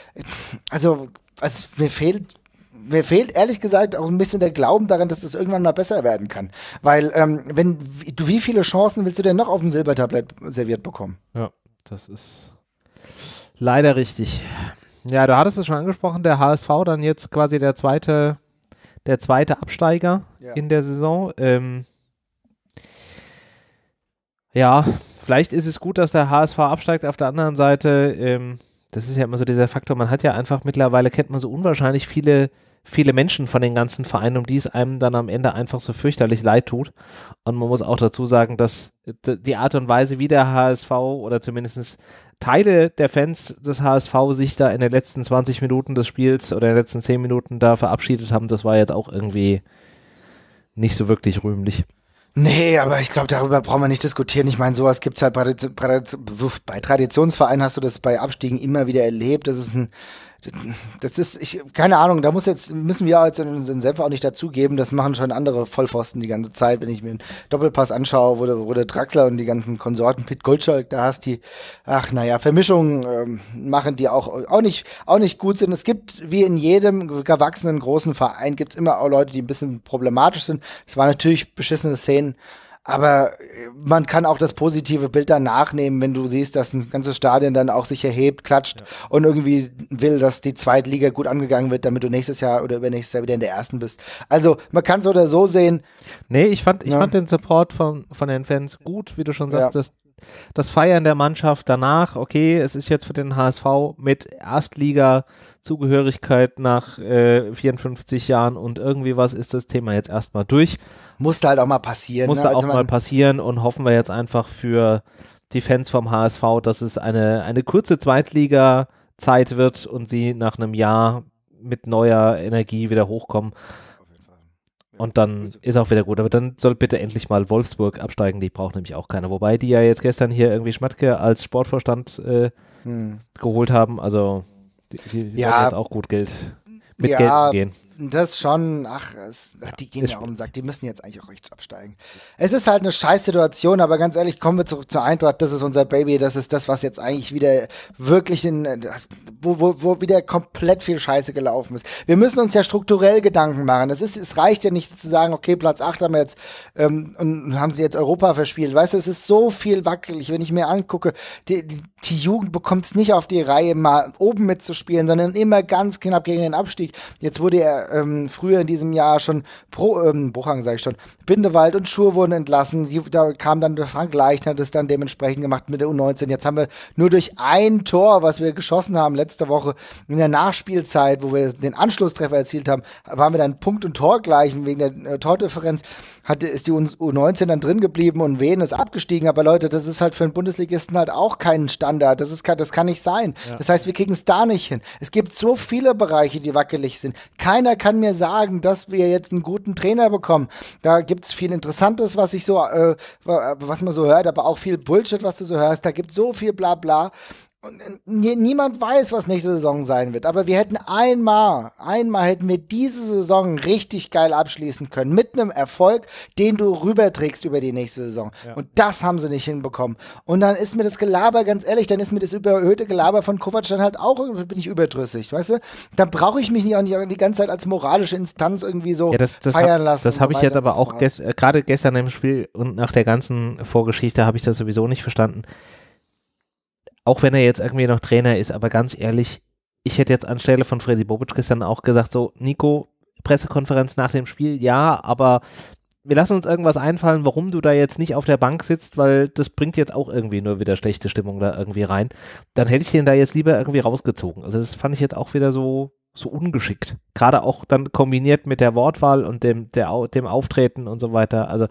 also, also mir fehlt Mir fehlt ehrlich gesagt auch ein bisschen der Glauben daran, dass das irgendwann mal besser werden kann. Weil, ähm, wenn du, wie viele Chancen willst du denn noch auf dem Silbertablett serviert bekommen? Ja, das ist leider richtig. Ja, du hattest es schon angesprochen, der H S V dann jetzt quasi der zweite, der zweite Absteiger ja. in der Saison. Ähm, ja, vielleicht ist es gut, dass der H S V absteigt. Auf der anderen Seite, ähm, das ist ja immer so dieser Faktor, man hat ja einfach mittlerweile, kennt man so unwahrscheinlich viele viele Menschen von den ganzen Vereinen, um die es einem dann am Ende einfach so fürchterlich leid tut. Und man muss auch dazu sagen, dass die Art und Weise, wie der H S V oder zumindest Teile der Fans des H S V sich da in den letzten zwanzig Minuten des Spiels oder in den letzten zehn Minuten da verabschiedet haben, das war jetzt auch irgendwie nicht so wirklich rühmlich. Nee, aber ich glaube, darüber brauchen wir nicht diskutieren. Ich meine, sowas gibt's halt bei, bei, bei Traditionsvereinen, hast du das bei Abstiegen immer wieder erlebt. Das ist ein Das ist, ich, keine Ahnung, da muss jetzt, müssen wir als unseren Senf auch nicht dazugeben, das machen schon andere Vollpfosten die ganze Zeit, wenn ich mir einen Doppelpass anschaue, wo der, wo der Draxler und die ganzen Konsorten, Pete Goldschalk, da hast die, ach naja, Vermischungen ähm, machen, die auch, auch, nicht, auch nicht gut sind. Es gibt, wie in jedem gewachsenen großen Verein, gibt's immer auch Leute, die ein bisschen problematisch sind. Es waren natürlich beschissene Szenen, aber man kann auch das positive Bild danach nehmen, wenn du siehst, dass ein ganzes Stadion dann auch sich erhebt, klatscht ja. und irgendwie will, dass die Zweitliga gut angegangen wird, damit du nächstes Jahr oder übernächstes Jahr wieder in der ersten bist. Also man kann es oder so sehen. Nee, ich fand, ich ja. fand den Support von, von den Fans gut, wie du schon sagst, ja. das, das Feiern der Mannschaft danach, okay, es ist jetzt für den H S V mit Erstliga-Zugehörigkeit nach äh, vierundfünfzig Jahren und irgendwie was ist das Thema jetzt erstmal durch. Musste halt auch mal passieren. Musste ne? also auch also mal passieren und hoffen wir jetzt einfach für die Fans vom H S V, dass es eine, eine kurze Zweitliga-Zeit wird und sie nach einem Jahr mit neuer Energie wieder hochkommen. Auf jeden Fall. Ja. Und dann ist auch wieder gut. Aber dann soll bitte endlich mal Wolfsburg absteigen, die braucht nämlich auch keiner. Wobei die ja jetzt gestern hier irgendwie Schmatke als Sportvorstand äh, hm. geholt haben. Also die, die, die ja. wollen jetzt auch gut Geld mit ja, Geld umgehen. Das schon, ach, es, Ja, die gehen ist ja auch um den Sack, die müssen jetzt eigentlich auch richtig absteigen. Es ist halt eine scheiß Situation, aber ganz ehrlich, kommen wir zurück zur Eintracht, das ist unser Baby, das ist das, was jetzt eigentlich wieder wirklich in, wo, wo, wo wieder komplett viel Scheiße gelaufen ist. Wir müssen uns ja strukturell Gedanken machen. Es ist, es reicht ja nicht zu sagen, okay, Platz acht haben wir jetzt, ähm, und haben sie jetzt Europa verspielt. Weißt du, es ist so viel wackelig, wenn ich mir angucke, die, die, die Jugend bekommt es nicht auf die Reihe, mal oben mitzuspielen, sondern immer ganz knapp gegen den Abstieg. Jetzt wurde er ähm, früher in diesem Jahr schon pro, ähm, Bruchhang sage ich schon, Bindewald und Schur wurden entlassen. Die, da kam dann der Frank Leichner, das dann dementsprechend gemacht mit der U neunzehn. Jetzt haben wir nur durch ein Tor, was wir geschossen haben letzte letzte Woche in der Nachspielzeit, wo wir den Anschlusstreffer erzielt haben, waren wir dann Punkt und Tor gleichen wegen der äh, Tordifferenz. Hatte, ist die U neunzehn dann drin geblieben und Wien ist abgestiegen. Aber Leute, das ist halt für einen Bundesligisten halt auch kein Standard. Das, ist, das kann nicht sein. Ja. Das heißt, wir kriegen es da nicht hin. Es gibt so viele Bereiche, die wackelig sind. Keiner kann mir sagen, dass wir jetzt einen guten Trainer bekommen. Da gibt es viel Interessantes, was ich so, äh, was man so hört, aber auch viel Bullshit, was du so hörst. Da gibt es so viel Blabla. Und niemand weiß, was nächste Saison sein wird. Aber wir hätten einmal, einmal hätten wir diese Saison richtig geil abschließen können. Mit einem Erfolg, den du rüberträgst über die nächste Saison. Ja. Und das haben sie nicht hinbekommen. Und dann ist mir das Gelaber, ganz ehrlich, dann ist mir das überhöhte Gelaber von Kovac dann halt auch, bin ich überdrüssig, weißt du? Dann brauche ich mich nicht auch nicht die ganze Zeit als moralische Instanz irgendwie so ja, das, das feiern hab, lassen. Das habe ich jetzt aber auch gest gerade gestern im Spiel und nach der ganzen Vorgeschichte habe ich das sowieso nicht verstanden. Auch wenn er jetzt irgendwie noch Trainer ist, aber ganz ehrlich, ich hätte jetzt anstelle von Freddy Bobic gestern auch gesagt, so, Nico, Pressekonferenz nach dem Spiel, ja, aber wir lassen uns irgendwas einfallen, warum du da jetzt nicht auf der Bank sitzt, weil das bringt jetzt auch irgendwie nur wieder schlechte Stimmung da irgendwie rein. Dann hätte ich den da jetzt lieber irgendwie rausgezogen. Also das fand ich jetzt auch wieder so, so ungeschickt. Gerade auch dann kombiniert mit der Wortwahl und dem, der, dem Auftreten und so weiter. Also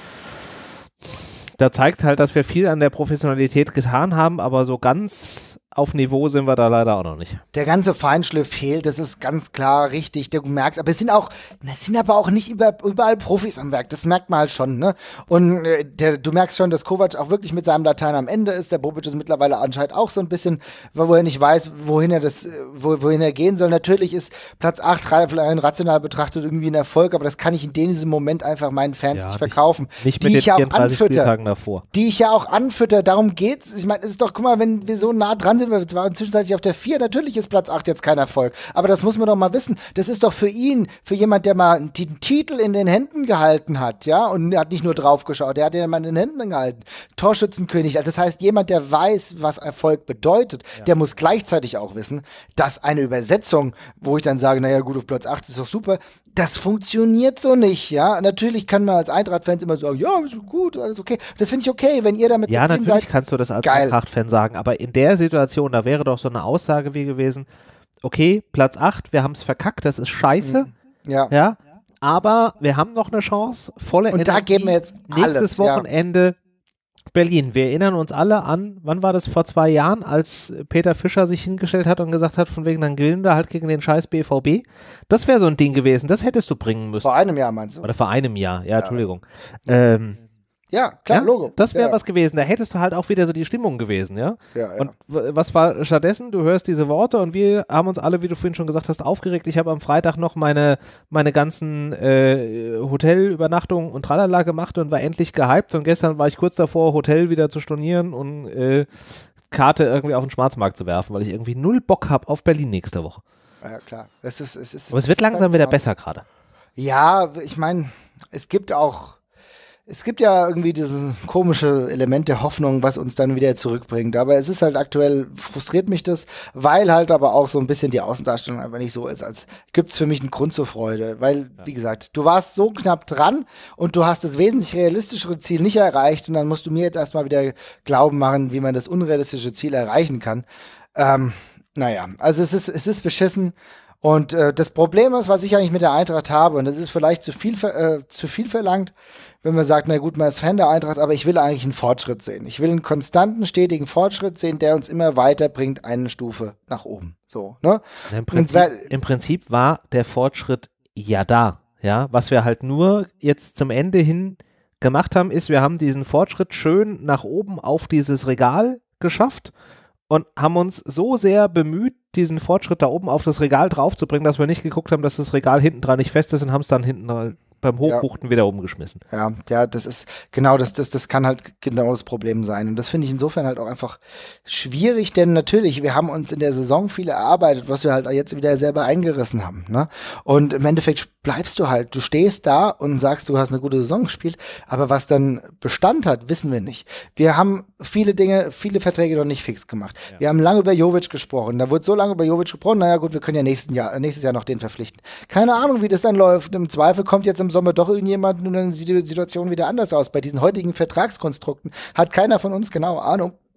da zeigt halt, dass wir viel an der Professionalität getan haben, aber so ganz auf Niveau sind wir da leider auch noch nicht. Der ganze Feinschliff fehlt, das ist ganz klar richtig, du merkst, aber es sind auch, es sind aber auch nicht über, überall Profis am Werk, das merkt man halt schon, ne? Und äh, der, du merkst schon, dass Kovac auch wirklich mit seinem Latein am Ende ist, der Bobic ist mittlerweile anscheinend auch so ein bisschen, wo er nicht weiß, wohin er das, wo, wohin er gehen soll. Natürlich ist Platz acht rein rational betrachtet irgendwie ein Erfolg, aber das kann ich in diesem Moment einfach meinen Fans ja, nicht verkaufen. Nicht, nicht mit den vierunddreißig Spieltagen davor. Die ich ja auch anfütter, darum geht's. Ich meine, es ist doch, guck mal, wenn wir so nah dran sind, wir waren zwischenzeitlich auf der vier, natürlich ist Platz acht jetzt kein Erfolg. Aber das muss man doch mal wissen. Das ist doch für ihn, für jemand, der mal den Titel in den Händen gehalten hat, ja, und er hat nicht nur drauf geschaut, der hat den mal in den Händen gehalten. Torschützenkönig, das heißt, jemand, der weiß, was Erfolg bedeutet, ja. Der muss gleichzeitig auch wissen, dass eine Übersetzung, wo ich dann sage, naja, gut, auf Platz acht ist doch super, das funktioniert so nicht, ja. Natürlich kann man als Eintracht-Fans immer sagen, ja, ist gut, alles okay. Das finde ich okay, wenn ihr damit ja, natürlich seid, kannst du das als Eintracht-Fan sagen, aber in der Situation, da wäre doch so eine Aussage wie gewesen, okay, Platz acht, wir haben es verkackt, das ist scheiße, ja. ja, aber wir haben noch eine Chance, volle Und Energie, da geben wir jetzt alles, nächstes Wochenende ja. Berlin. Wir erinnern uns alle an, wann war das, vor zwei Jahren, als Peter Fischer sich hingestellt hat und gesagt hat, von wegen, dann gewinnen wir halt gegen den scheiß B V B. Das wäre so ein Ding gewesen, das hättest du bringen müssen. Vor einem Jahr meinst du? Oder vor einem Jahr, ja, ja. Entschuldigung. Ähm, Ja, klar, ja? Logo. Das wäre ja. was gewesen, da hättest du halt auch wieder so die Stimmung gewesen, ja? Ja, ja. Und was war stattdessen? Du hörst diese Worte und wir haben uns alle, wie du vorhin schon gesagt hast, aufgeregt. Ich habe am Freitag noch meine, meine ganzen äh, Hotelübernachtungen und tralala gemacht und war endlich gehypt und gestern war ich kurz davor, Hotel wieder zu stornieren und äh, Karte irgendwie auf den Schwarzmarkt zu werfen, weil ich irgendwie null Bock habe auf Berlin nächste Woche. Ja, klar. Es ist, es ist, Aber es wird langsam wieder besser gerade. Ja, ich meine, es gibt auch Es gibt ja irgendwie dieses komische Element der Hoffnung, was uns dann wieder zurückbringt. Aber es ist halt aktuell, frustriert mich das, weil halt aber auch so ein bisschen die Außendarstellung einfach nicht so ist, als gibt's für mich einen Grund zur Freude. Weil, ja. wie gesagt, du warst so knapp dran und du hast das wesentlich realistischere Ziel nicht erreicht und dann musst du mir jetzt erstmal wieder Glauben machen, wie man das unrealistische Ziel erreichen kann. Ähm, naja, also es ist, es ist beschissen. Und äh, das Problem ist, was ich eigentlich mit der Eintracht habe, und das ist vielleicht zu viel, äh, zu viel verlangt, wenn man sagt, na gut, man ist Fan der Eintracht, aber ich will eigentlich einen Fortschritt sehen. Ich will einen konstanten, stetigen Fortschritt sehen, der uns immer weiterbringt, eine Stufe nach oben. So, ne? Im Prinzip, Im Prinzip war der Fortschritt ja da. Ja, was wir halt nur jetzt zum Ende hin gemacht haben, ist, wir haben diesen Fortschritt schön nach oben auf dieses Regal geschafft und haben uns so sehr bemüht, diesen Fortschritt da oben auf das Regal draufzubringen, dass wir nicht geguckt haben, dass das Regal hinten dran nicht fest ist und haben es dann hinten beim Hochbuchten ja. wieder umgeschmissen. Ja, ja, das ist genau, das, das, das kann halt genau das Problem sein. Und das finde ich insofern halt auch einfach schwierig, denn natürlich, wir haben uns in der Saison viel erarbeitet, was wir halt jetzt wieder selber eingerissen haben. Ne? Und im Endeffekt bleibst du halt, du stehst da und sagst, du hast eine gute Saison gespielt, aber was dann Bestand hat, wissen wir nicht. Wir haben viele Dinge, viele Verträge noch nicht fix gemacht. Ja. Wir haben lange über Jovic gesprochen, da wurde so lange über Jovic gesprochen, naja gut, wir können ja nächsten Jahr, nächstes Jahr noch den verpflichten. Keine Ahnung, wie das dann läuft. Im Zweifel kommt jetzt im Sommer doch irgendjemand und dann sieht die Situation wieder anders aus. Bei diesen heutigen Vertragskonstrukten hat keiner von uns genau Ahnung,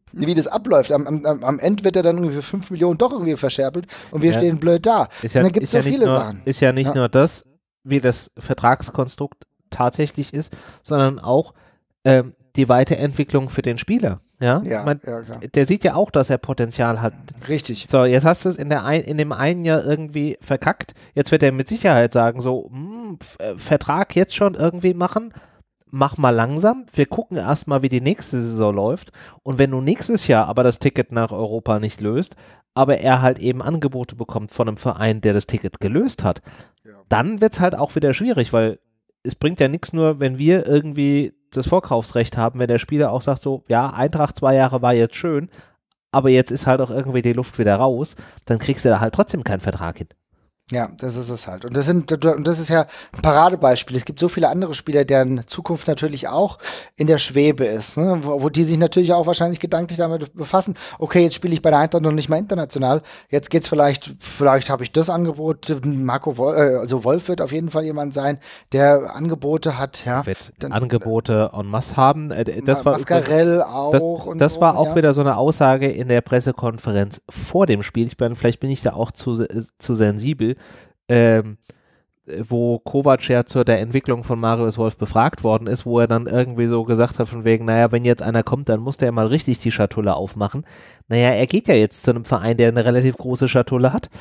wie das abläuft. Am, am, am Ende wird er dann irgendwie für fünf Millionen doch irgendwie verscherbelt und wir ja. stehen blöd da. Ist ja, und dann gibt es so ja viele nur, Sachen. Ist ja nicht ja. nur das, wie das Vertragskonstrukt tatsächlich ist, sondern auch ähm, die Weiterentwicklung für den Spieler. Ja, ja, Man, ja klar. Der sieht ja auch, dass er Potenzial hat. Richtig. So, jetzt hast du es in, der ein, in dem einen Jahr irgendwie verkackt. Jetzt wird er mit Sicherheit sagen, so, mh, Vertrag jetzt schon irgendwie machen. Mach mal langsam. Wir gucken erstmal, wie die nächste Saison läuft. Und wenn du nächstes Jahr aber das Ticket nach Europa nicht löst, aber er halt eben Angebote bekommt von einem Verein, der das Ticket gelöst hat, ja. dann wird es halt auch wieder schwierig, weil es bringt ja nichts nur, wenn wir irgendwie das Vorkaufsrecht haben, wenn der Spieler auch sagt so, ja, Eintracht zwei Jahre war jetzt schön, aber jetzt ist halt auch irgendwie die Luft wieder raus, dann kriegst du da halt trotzdem keinen Vertrag hin. Ja, das ist es halt. Und das sind, und das ist ja ein Paradebeispiel. Es gibt so viele andere Spieler, deren Zukunft natürlich auch in der Schwebe ist, ne? wo, wo die sich natürlich auch wahrscheinlich gedanklich damit befassen. Okay, jetzt spiele ich bei der Eintracht noch nicht mal international. Jetzt geht's vielleicht, vielleicht habe ich das Angebot. Marco Wolf, also Wolf wird auf jeden Fall jemand sein, der Angebote hat. Ja, wird dann, Angebote en masse haben. Das war Mascarell auch. Das, und das so, war auch ja. wieder so eine Aussage in der Pressekonferenz vor dem Spiel. Ich bin, vielleicht bin ich da auch zu, zu sensibel. Ähm, wo Kovac ja zu der Entwicklung von Marius Wolf befragt worden ist, wo er dann irgendwie so gesagt hat von wegen, naja, wenn jetzt einer kommt, dann muss der mal richtig die Schatulle aufmachen. Naja, er geht ja jetzt zu einem Verein, der eine relativ große Schatulle hat.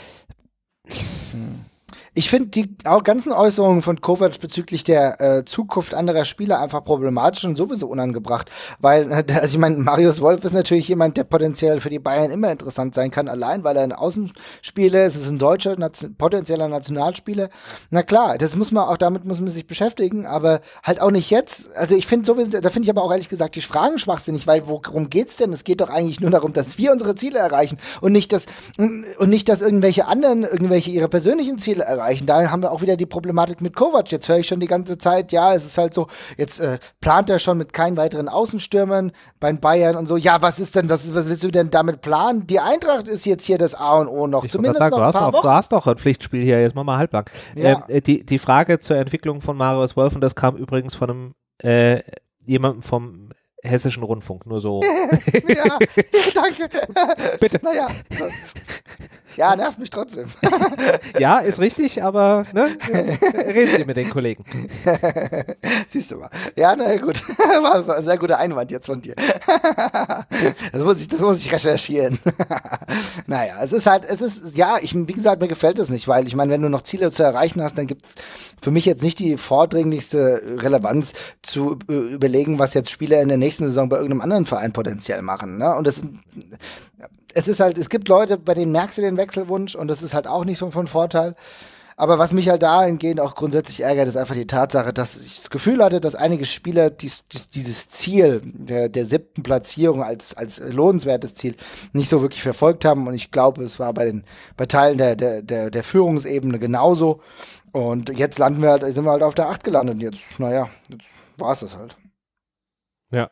Hm. Ich finde die auch ganzen Äußerungen von Kovac bezüglich der äh, Zukunft anderer Spieler einfach problematisch und sowieso unangebracht, weil, also ich meine, Marius Wolf ist natürlich jemand, der potenziell für die Bayern immer interessant sein kann, allein, weil er ein Außenspieler ist, es ist ein deutscher, nation, potenzieller Nationalspieler. Na klar, das muss man auch, damit muss man sich beschäftigen, aber halt auch nicht jetzt. Also ich finde sowieso, da finde ich aber auch ehrlich gesagt die Fragen schwachsinnig, weil worum geht's denn? Es geht doch eigentlich nur darum, dass wir unsere Ziele erreichen und nicht, dass, und nicht, dass irgendwelche anderen irgendwelche ihre persönlichen Ziele erreichen. Da haben wir auch wieder die Problematik mit Kovac. Jetzt höre ich schon die ganze Zeit, ja, es ist halt so, jetzt äh, plant er schon mit keinen weiteren Außenstürmern bei Bayern und so. Ja, was ist denn, was, was willst du denn damit planen? Die Eintracht ist jetzt hier das A und O noch. Ich Zumindest sagen, noch du, ein hast paar noch, Wochen. du hast doch ein Pflichtspiel hier, jetzt mach mal halblang. Ja. Ähm, die, die Frage zur Entwicklung von Marius Wolf, und das kam übrigens von einem äh, jemandem vom Hessischen Rundfunk, nur so. Ja, danke. Bitte. Naja. Ja, nervt mich trotzdem. Ja, ist richtig, aber ne, reden Sie mit den Kollegen. Siehst du mal. Ja, na gut. War ein sehr guter Einwand jetzt von dir. Das muss ich, das muss ich recherchieren. Naja, es ist halt, es ist, ja, ich, wie gesagt, mir gefällt es nicht, weil ich meine, wenn du noch Ziele zu erreichen hast, dann gibt es für mich jetzt nicht die vordringlichste Relevanz zu äh, überlegen, was jetzt Spieler in der nächsten Saison bei irgendeinem anderen Verein potenziell machen. Ne? Und das es ist halt, es gibt Leute, bei denen merkst du den Wechselwunsch und das ist halt auch nicht so von Vorteil. Aber was mich halt dahingehend auch grundsätzlich ärgert, ist einfach die Tatsache, dass ich das Gefühl hatte, dass einige Spieler dies, dies, dieses Ziel der, der siebten Platzierung als, als lohnenswertes Ziel nicht so wirklich verfolgt haben. Und ich glaube, es war bei den bei Teilen der, der, der, der Führungsebene genauso. Und jetzt landen wir halt, sind wir halt auf der acht gelandet. Und jetzt, naja, jetzt war es das halt. Ja.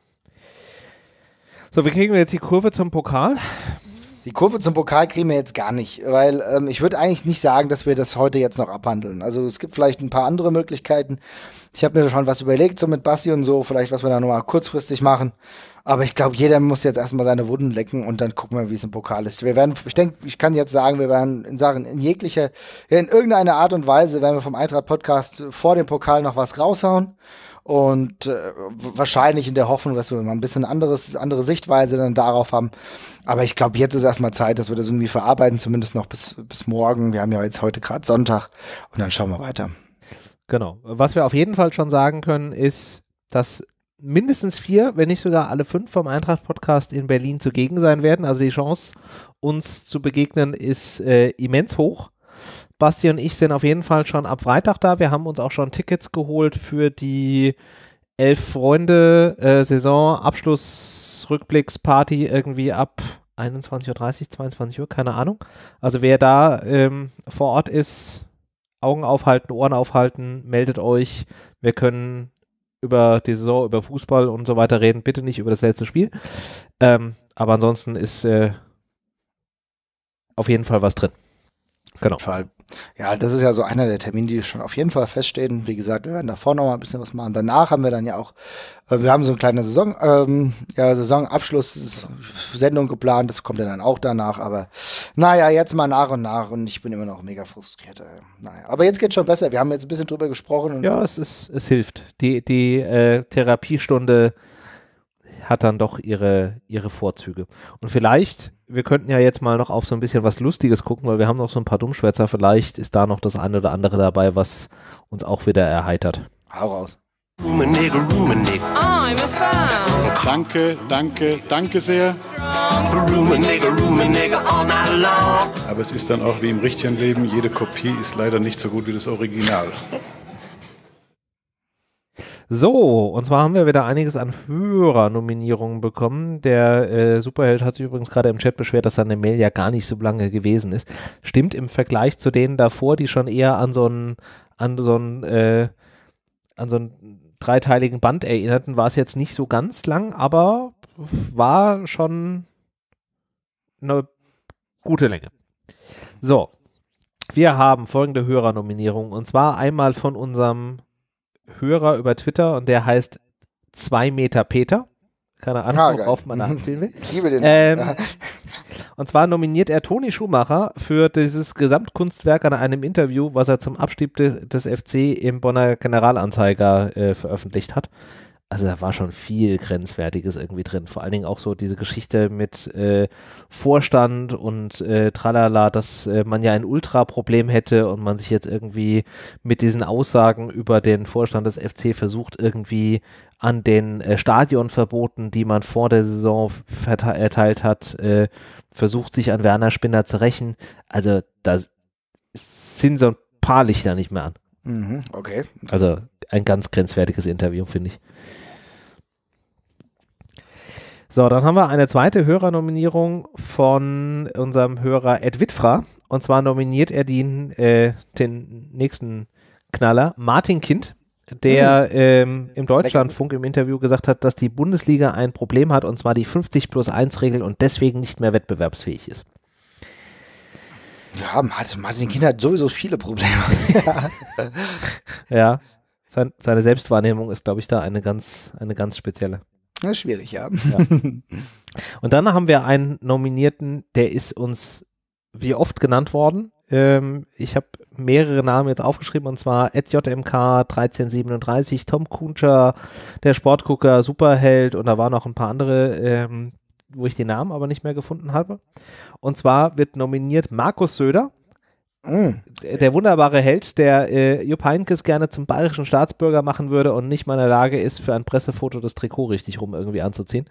So, wie kriegen wir jetzt die Kurve zum Pokal? Die Kurve zum Pokal kriegen wir jetzt gar nicht, weil ähm, ich würde eigentlich nicht sagen, dass wir das heute jetzt noch abhandeln. Also es gibt vielleicht ein paar andere Möglichkeiten. Ich habe mir schon was überlegt, so mit Basti und so, vielleicht was wir da nochmal kurzfristig machen. Aber ich glaube, jeder muss jetzt erstmal seine Wunden lecken und dann gucken wir, wie es im Pokal ist. Wir werden, ich denke, ich kann jetzt sagen, wir werden in Sachen, in jeglicher, in irgendeiner Art und Weise, werden wir vom Eintracht-Podcast vor dem Pokal noch was raushauen. Und äh, wahrscheinlich in der Hoffnung, dass wir mal ein bisschen anderes, andere Sichtweise dann darauf haben. Aber ich glaube, jetzt ist erstmal Zeit, dass wir das irgendwie verarbeiten, zumindest noch bis, bis morgen. Wir haben ja jetzt heute gerade Sonntag und dann schauen wir weiter. Genau. Was wir auf jeden Fall schon sagen können, ist, dass mindestens vier, wenn nicht sogar alle fünf vom Eintracht-Podcast in Berlin zugegen sein werden. Also die Chance, uns zu begegnen, ist äh, immens hoch. Basti und ich sind auf jeden Fall schon ab Freitag da. Wir haben uns auch schon Tickets geholt für die Elf-Freunde-Saison-Abschluss-Rückblicksparty irgendwie ab einundzwanzig Uhr dreißig, zweiundzwanzig Uhr, keine Ahnung. Also wer da ähm, vor Ort ist, Augen aufhalten, Ohren aufhalten, meldet euch. Wir können über die Saison, über Fußball und so weiter reden. Bitte nicht über das letzte Spiel. Ähm, aber ansonsten ist äh, auf jeden Fall was drin. Genau. Fall. Ja, das ist ja so einer der Termine, die schon auf jeden Fall feststehen. Wie gesagt, wir werden davor noch mal ein bisschen was machen. Danach haben wir dann ja auch, äh, wir haben so eine kleine Saison, ähm, ja, Saisonabschluss-Sendung geplant. Das kommt ja dann auch danach. Aber naja, jetzt mal nach und nach und ich bin immer noch mega frustriert. Äh. Naja, aber jetzt geht's schon besser. Wir haben jetzt ein bisschen drüber gesprochen. Und Ja, es ist, es hilft. Die, die äh, Therapiestunde hat dann doch ihre, ihre Vorzüge. Und vielleicht, wir könnten ja jetzt mal noch auf so ein bisschen was Lustiges gucken, weil wir haben noch so ein paar Dummschwätzer. Vielleicht ist da noch das eine oder andere dabei, was uns auch wieder erheitert. Hau raus. I'm a fan. Danke, danke, danke sehr. Aber es ist dann auch wie im richtigen Leben, jede Kopie ist leider nicht so gut wie das Original. So, und zwar haben wir wieder einiges an Hörernominierungen bekommen. Der äh, Superheld hat sich übrigens gerade im Chat beschwert, dass seine Mail ja gar nicht so lange gewesen ist. Stimmt im Vergleich zu denen davor, die schon eher an so einen an so einen äh, an so einen dreiteiligen Band erinnerten, war es jetzt nicht so ganz lang, aber war schon eine gute Länge. So, wir haben folgende Hörernominierung und zwar einmal von unserem Hörer über Twitter und der heißt zwei Meter Peter. Keine Ahnung, Ah, worauf man nachziehen will. Ich liebe den. Ähm, und zwar nominiert er Toni Schumacher für dieses Gesamtkunstwerk an einem Interview, was er zum Abstieg de, des F C im Bonner Generalanzeiger äh, veröffentlicht hat. Also da war schon viel Grenzwertiges irgendwie drin. Vor allen Dingen auch so diese Geschichte mit äh, Vorstand und äh, tralala, dass äh, man ja ein Ultra-Problem hätte und man sich jetzt irgendwie mit diesen Aussagen über den Vorstand des F C versucht, irgendwie an den äh, Stadionverboten, die man vor der Saison verte- erteilt hat, äh, versucht, sich an Werner Spinner zu rächen. Also da sind so ein paar Lichter nicht mehr an. Mhm, okay. Also ein ganz grenzwertiges Interview, finde ich. So, dann haben wir eine zweite Hörernominierung von unserem Hörer Ed Wittfra. Und zwar nominiert er den, äh, den nächsten Knaller, Martin Kind, der mhm. ähm, im Deutschlandfunk im Interview gesagt hat, dass die Bundesliga ein Problem hat, und zwar die fünfzig plus eins Regel und deswegen nicht mehr wettbewerbsfähig ist. Ja, Martin, Martin Kind hat sowieso viele Probleme. Ja, sein, seine Selbstwahrnehmung ist, glaube ich, da eine ganz, eine ganz spezielle. Das ist schwierig, ja. ja. Und dann haben wir einen Nominierten, der ist uns wie oft genannt worden. Ähm, ich habe mehrere Namen jetzt aufgeschrieben, und zwar at J M K dreizehn siebenunddreißig, Tom Kunscher, der Sportgucker, Superheld, und da waren noch ein paar andere, ähm, wo ich die Namen aber nicht mehr gefunden habe. Und zwar wird nominiert Markus Söder, mm. der, der wunderbare Held, der äh, Jupp Heynckes gerne zum bayerischen Staatsbürger machen würde und nicht mal in der Lage ist, für ein Pressefoto das Trikot richtig rum irgendwie anzuziehen.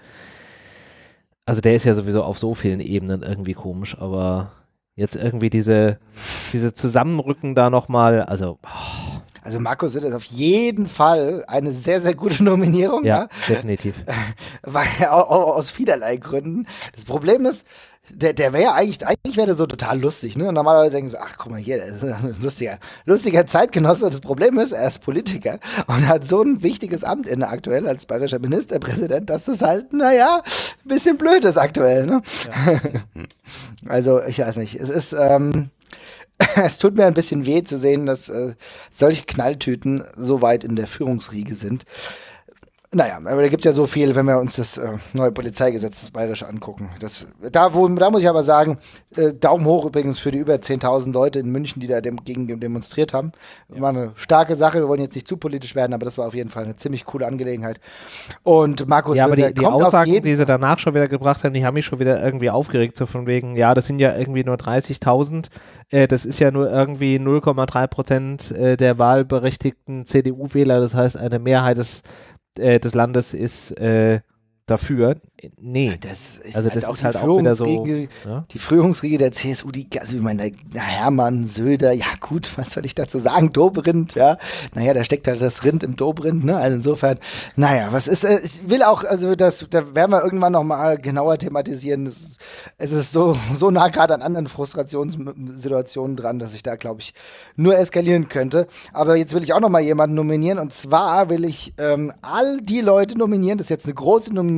Also der ist ja sowieso auf so vielen Ebenen irgendwie komisch, aber jetzt irgendwie diese, diese Zusammenrücken da nochmal, also oh. Also Markus Söder ist auf jeden Fall eine sehr, sehr gute Nominierung. Ja, ja? definitiv. Weil, aus vielerlei Gründen. Das Problem ist, der, der wäre eigentlich, eigentlich wäre der so total lustig, ne? Und normalerweise denken sie, ach, guck mal hier, der ist ein lustiger, lustiger Zeitgenosse. Das Problem ist, er ist Politiker und hat so ein wichtiges Amt inne aktuell als bayerischer Ministerpräsident, dass das halt, naja, ein bisschen blöd ist aktuell, ne? Ja. Also, ich weiß nicht. Es ist, ähm, es tut mir ein bisschen weh zu sehen, dass äh, solche Knalltüten so weit in der Führungsriege sind. Naja, aber da gibt ja so viel, wenn wir uns das äh, neue Polizeigesetz, das Bayerische, angucken. Das, da, wo, da muss ich aber sagen, äh, Daumen hoch übrigens für die über zehntausend Leute in München, die da dem, gegen dem demonstriert haben. Ja. War eine starke Sache, wir wollen jetzt nicht zu politisch werden, aber das war auf jeden Fall eine ziemlich coole Angelegenheit. Und Markus, ja, aber die, die Aussagen, jeden, die sie danach schon wieder gebracht haben, die haben mich schon wieder irgendwie aufgeregt, so von wegen, ja, das sind ja irgendwie nur dreißigtausend, äh, das ist ja nur irgendwie null Komma drei Prozent äh, der wahlberechtigten C D U-Wähler, das heißt, eine Mehrheit des des Landes ist äh, dafür. Nee, das ist also halt das auch ist halt die auch wieder so. Ja? Die Führungsriege der C S U, die, also ich meine, der Hermann, Söder, ja gut, was soll ich dazu sagen, Dobrindt, ja, naja, da steckt halt das Rind im Dobrindt, ne, also insofern, naja, was ist, äh, ich will auch, also das, da werden wir irgendwann nochmal genauer thematisieren, das, es ist so, so nah gerade an anderen Frustrationssituationen dran, dass ich da, glaube ich, nur eskalieren könnte, aber jetzt will ich auch nochmal jemanden nominieren, und zwar will ich ähm, all die Leute nominieren, das ist jetzt eine große Nominierung,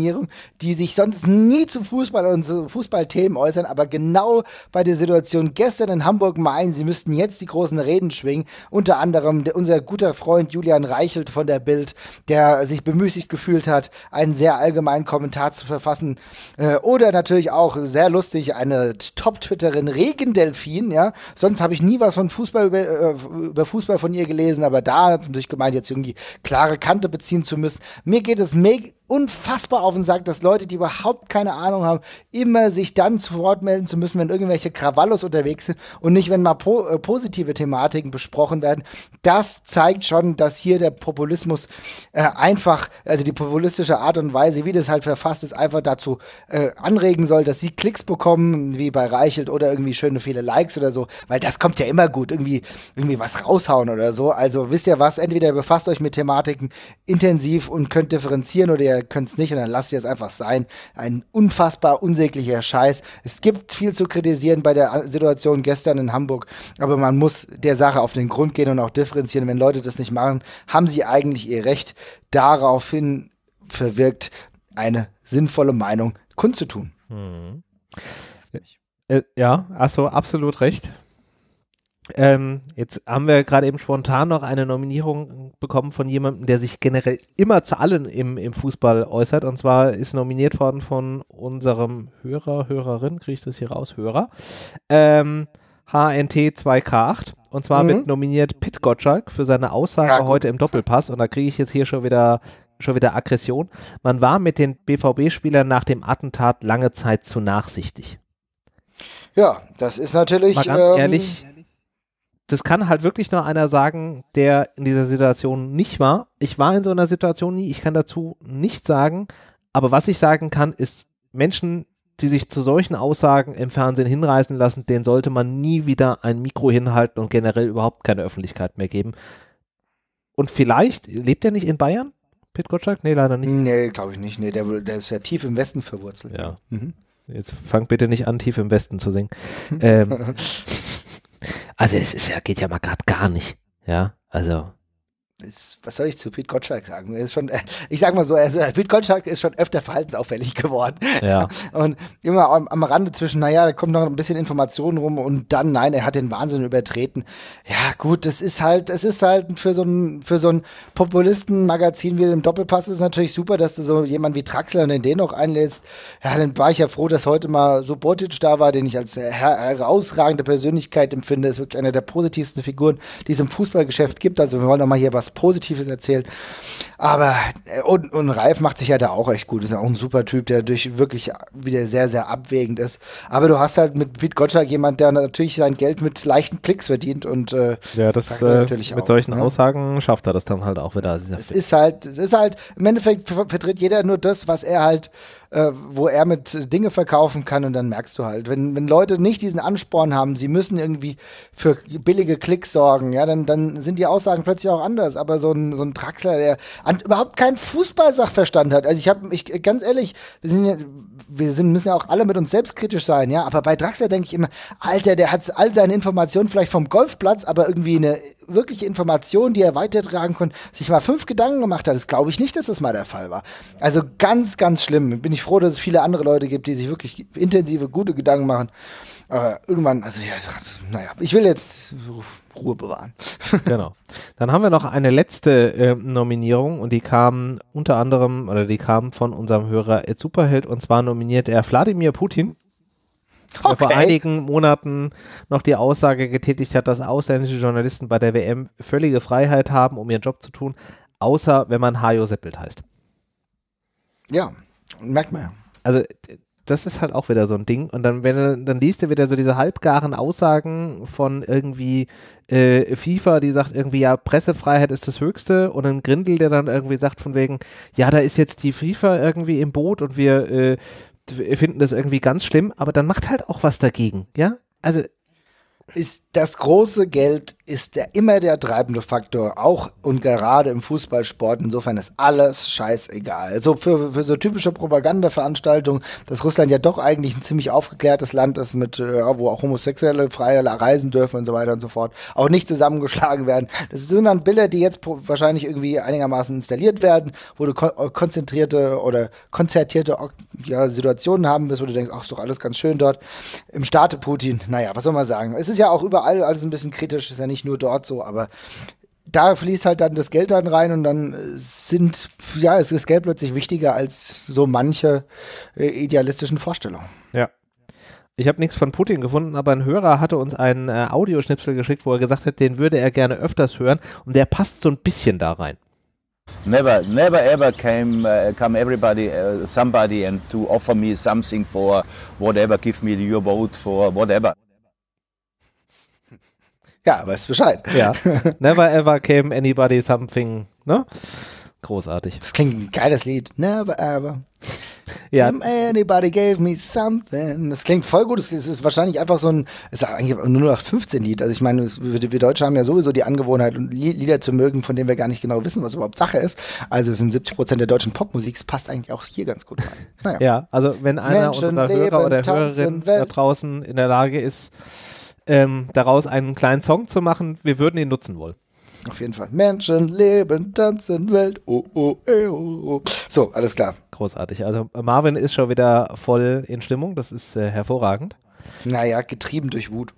Nominierung, die sich sonst nie zu Fußball und zu Fußballthemen äußern, aber genau bei der Situation gestern in Hamburg meinen, sie müssten jetzt die großen Reden schwingen. Unter anderem der, unser guter Freund Julian Reichelt von der Bild, der sich bemüßigt gefühlt hat, einen sehr allgemeinen Kommentar zu verfassen. Äh, oder natürlich auch sehr lustig eine Top-Twitterin Regendelfin, ja. Sonst habe ich nie was von Fußball über, äh, über Fußball von ihr gelesen, aber da hat natürlich gemeint, jetzt irgendwie klare Kante beziehen zu müssen. Mir geht es mega unfassbar auf den Sack, dass Leute, die überhaupt keine Ahnung haben, immer sich dann zu Wort melden zu müssen, wenn irgendwelche Krawallos unterwegs sind und nicht, wenn mal po äh, positive Thematiken besprochen werden. Das zeigt schon, dass hier der Populismus äh, einfach, also die populistische Art und Weise, wie das halt verfasst ist, einfach dazu äh, anregen soll, dass sie Klicks bekommen, wie bei Reichelt oder irgendwie schöne viele Likes oder so, weil das kommt ja immer gut, irgendwie, irgendwie was raushauen oder so. Also wisst ihr was, entweder ihr befasst euch mit Thematiken intensiv und könnt differenzieren oder ihr könnt es nicht und dann lasst ihr es einfach sein. Ein unfassbar unsäglicher Scheiß. Es gibt viel zu kritisieren bei der Situation gestern in Hamburg, aber man muss der Sache auf den Grund gehen und auch differenzieren. Wenn Leute das nicht machen, haben sie eigentlich ihr Recht. Daraufhin verwirkt eine sinnvolle Meinung kundzutun. Hm. Äh, ja, hast du absolut recht. Ähm, jetzt haben wir gerade eben spontan noch eine Nominierung bekommen von jemandem, der sich generell immer zu allen im, im Fußball äußert. Und zwar ist nominiert worden von unserem Hörer, Hörerin, kriege ich das hier raus, Hörer, ähm, H N T zwei K acht. Und zwar mhm. wird nominiert Pit Gottschalk für seine Aussage ja, heute im Doppelpass. Und da kriege ich jetzt hier schon wieder, schon wieder Aggression. Man war mit den B V B-Spielern nach dem Attentat lange Zeit zu nachsichtig. Ja, das ist natürlich... Mal ganz ähm, ehrlich... Das kann halt wirklich nur einer sagen, der in dieser Situation nicht war. Ich war in so einer Situation nie, ich kann dazu nichts sagen, aber was ich sagen kann, ist, Menschen, die sich zu solchen Aussagen im Fernsehen hinreißen lassen, denen sollte man nie wieder ein Mikro hinhalten und generell überhaupt keine Öffentlichkeit mehr geben. Und vielleicht, lebt er nicht in Bayern, Pit Gottschalk? Nee, leider nicht. Nee, glaube ich nicht. Nee, der, der ist ja tief im Westen verwurzelt. Ja. Mhm. Jetzt fang bitte nicht an, tief im Westen zu singen. ähm, Also es ist ja, geht ja mal gerade gar nicht, ja, also. Ist, was soll ich zu Pete Gottschalk sagen? Er ist schon, ich sag mal so, er, Pete Gottschalk ist schon öfter verhaltensauffällig geworden. Ja. Und immer am, am Rande zwischen, naja, da kommt noch ein bisschen Information rum und dann, nein, er hat den Wahnsinn übertreten. Ja, gut, das ist halt, es ist halt für so ein, für so ein Populisten-Magazin wie dem Doppelpass ist natürlich super, dass du so jemanden wie Draxler und den noch einlädst. Ja, dann war ich ja froh, dass heute mal Subotic da war, den ich als her herausragende Persönlichkeit empfinde. Das ist wirklich einer der positivsten Figuren, die es im Fußballgeschäft gibt. Also wir wollen doch mal hier was Positives erzählt. Aber, und, und Ralf macht sich ja da auch echt gut. Ist ja auch ein super Typ, der durch wirklich wieder sehr, sehr abwägend ist. Aber du hast halt mit Pete Gottschalk jemand, der natürlich sein Geld mit leichten Klicks verdient und äh, ja, das äh, natürlich mit auch, solchen ne? Aussagen schafft er das dann halt auch wieder. Es ist halt, es ist halt, im Endeffekt vertritt jeder nur das, was er halt Äh, wo er mit Dinge verkaufen kann und dann merkst du halt, wenn, wenn Leute nicht diesen Ansporn haben, sie müssen irgendwie für billige Klicks sorgen, ja, dann, dann sind die Aussagen plötzlich auch anders, aber so ein, so ein Draxler, der an, überhaupt keinen Fußballsachverstand hat, also ich habe, ich ganz ehrlich, wir sind ja, wir sind, müssen ja auch alle mit uns selbstkritisch sein, ja, aber bei Draxler denke ich immer, Alter, der hat all seine Informationen vielleicht vom Golfplatz, aber irgendwie eine wirkliche Information, die er weitertragen konnte, sich mal fünf Gedanken gemacht hat, das glaube ich nicht, dass das mal der Fall war. Also ganz, ganz schlimm. Bin ich froh, dass es viele andere Leute gibt, die sich wirklich intensive, gute Gedanken machen. Aber irgendwann, also ja, naja, ich will jetzt Ruhe bewahren. Genau. Dann haben wir noch eine letzte äh, Nominierung und die kam unter anderem, oder die kam von unserem Hörer Ed Superheld und zwar nominiert er Wladimir Putin. Der okay. vor einigen Monaten noch die Aussage getätigt hat, dass ausländische Journalisten bei der W M völlige Freiheit haben, um ihren Job zu tun, außer wenn man Hajo Seppelt heißt. Ja, merkt man ja. Also das ist halt auch wieder so ein Ding und dann, wenn, dann liest du wieder so diese halbgaren Aussagen von irgendwie äh, FIFA, die sagt irgendwie, ja, Pressefreiheit ist das Höchste und ein Grindel, der dann irgendwie sagt von wegen, ja, da ist jetzt die FIFA irgendwie im Boot und wir äh, wir finden das irgendwie ganz schlimm, aber dann macht halt auch was dagegen, ja? Also ist das große Geld ist der, immer der treibende Faktor, auch und gerade im Fußballsport. Insofern ist alles scheißegal. Also für, für so typische Propagandaveranstaltungen, dass Russland ja doch eigentlich ein ziemlich aufgeklärtes Land ist, mit äh, wo auch Homosexuelle frei reisen dürfen und so weiter und so fort, auch nicht zusammengeschlagen werden. Das sind dann Bilder, die jetzt pro, wahrscheinlich irgendwie einigermaßen installiert werden, wo du kon- konzentrierte oder konzertierte ja, Situationen haben wirst, wo du denkst, ach, ist doch alles ganz schön dort. Im Staate Putin, naja, was soll man sagen? Es ist ja auch überall alles ein bisschen kritisch, ist ja nicht nur dort so, aber da fließt halt dann das Geld dann rein und dann sind, ja, ist das Geld plötzlich wichtiger als so manche äh, idealistischen Vorstellungen. Ja. Ich habe nichts von Putin gefunden, aber ein Hörer hatte uns einen äh, Audioschnipsel geschickt, wo er gesagt hat, den würde er gerne öfters hören und der passt so ein bisschen da rein. Never, never ever came, uh, come everybody, uh, somebody and to offer me something for whatever, give me your vote for whatever. Ja, weißt Bescheid. Ja. Never ever came anybody something, ne? Großartig. Das klingt ein geiles Lied. Never ever. Ja. Anybody gave me something. Das klingt voll gut. Es ist wahrscheinlich einfach so ein, es ist eigentlich nur noch fünfzehn Lied. Also ich meine, wir Deutsche haben ja sowieso die Angewohnheit, Lieder zu mögen, von denen wir gar nicht genau wissen, was überhaupt Sache ist. Also es sind siebzig Prozent der deutschen Popmusik. Das passt eigentlich auch hier ganz gut rein. Naja. Ja, also wenn einer Menschen unserer leben, Hörer oder tanzen, Hörerinnen Welt. da draußen in der Lage ist, ähm, daraus einen kleinen Song zu machen, wir würden ihn nutzen wollen. Auf jeden Fall. Menschen leben, tanzen, Welt. Oh, oh, eh, oh, oh. So, alles klar. Großartig. Also Marvin ist schon wieder voll in Stimmung. Das ist äh, hervorragend. Naja, getrieben durch Wut.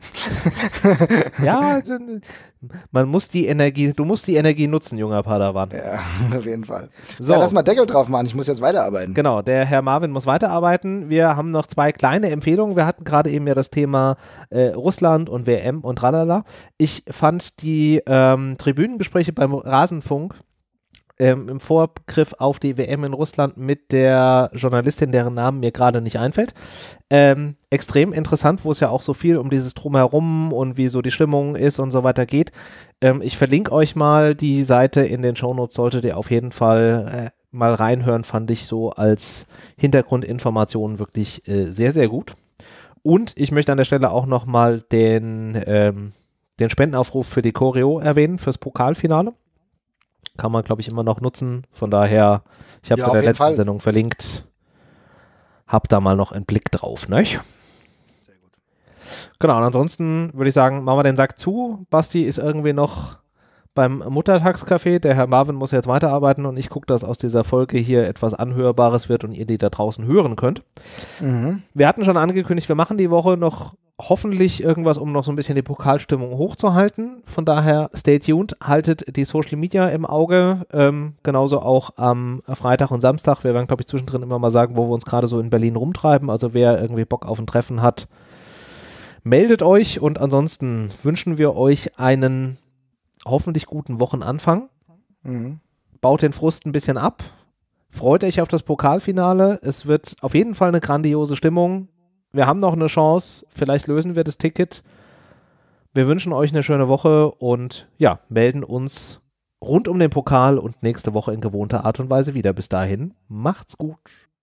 Ja, man muss die Energie, du musst die Energie nutzen, junger Padawan. Ja, auf jeden Fall. So. Ja, lass mal Deckel drauf machen. Ich muss jetzt weiterarbeiten. Genau, der Herr Marvin muss weiterarbeiten. Wir haben noch zwei kleine Empfehlungen. Wir hatten gerade eben ja das Thema äh, Russland und W M und tralala. Ich fand die ähm, Tribünengespräche beim Rasenfunk ähm, im Vorgriff auf die W M in Russland mit der Journalistin, deren Namen mir gerade nicht einfällt, ähm, extrem interessant, wo es ja auch so viel um dieses Drumherum und wie so die Stimmung ist und so weiter geht. Ähm, ich verlinke euch mal die Seite in den Shownotes, solltet ihr auf jeden Fall äh, mal reinhören, fand ich so als Hintergrundinformation wirklich äh, sehr, sehr gut. Und ich möchte an der Stelle auch nochmal den, ähm, den Spendenaufruf für die Choreo erwähnen, fürs Pokalfinale. Kann man, glaube ich, immer noch nutzen. Von daher, ich habe es Ja, in der auf jeden letzten Fall. Sendung verlinkt. Hab da mal noch einen Blick drauf, ne? Sehr gut. Genau, und ansonsten würde ich sagen, machen wir den Sack zu. Basti ist irgendwie noch beim Muttertagscafé. Der Herr Marvin muss jetzt weiterarbeiten und ich gucke, dass aus dieser Folge hier etwas Anhörbares wird und ihr die da draußen hören könnt. Mhm. Wir hatten schon angekündigt, wir machen die Woche noch hoffentlich irgendwas, um noch so ein bisschen die Pokalstimmung hochzuhalten. Von daher, stay tuned, haltet die Social Media im Auge, ähm, genauso auch am Freitag und Samstag. Wir werden, glaube ich, zwischendrin immer mal sagen, wo wir uns gerade so in Berlin rumtreiben. Also wer irgendwie Bock auf ein Treffen hat, meldet euch und ansonsten wünschen wir euch einen hoffentlich guten Wochenanfang. Mhm. Baut den Frust ein bisschen ab. Freut euch auf das Pokalfinale. Es wird auf jeden Fall eine grandiose Stimmung. Wir haben noch eine Chance. Vielleicht lösen wir das Ticket. Wir wünschen euch eine schöne Woche und ja, melden uns rund um den Pokal und nächste Woche in gewohnter Art und Weise wieder. Bis dahin, macht's gut.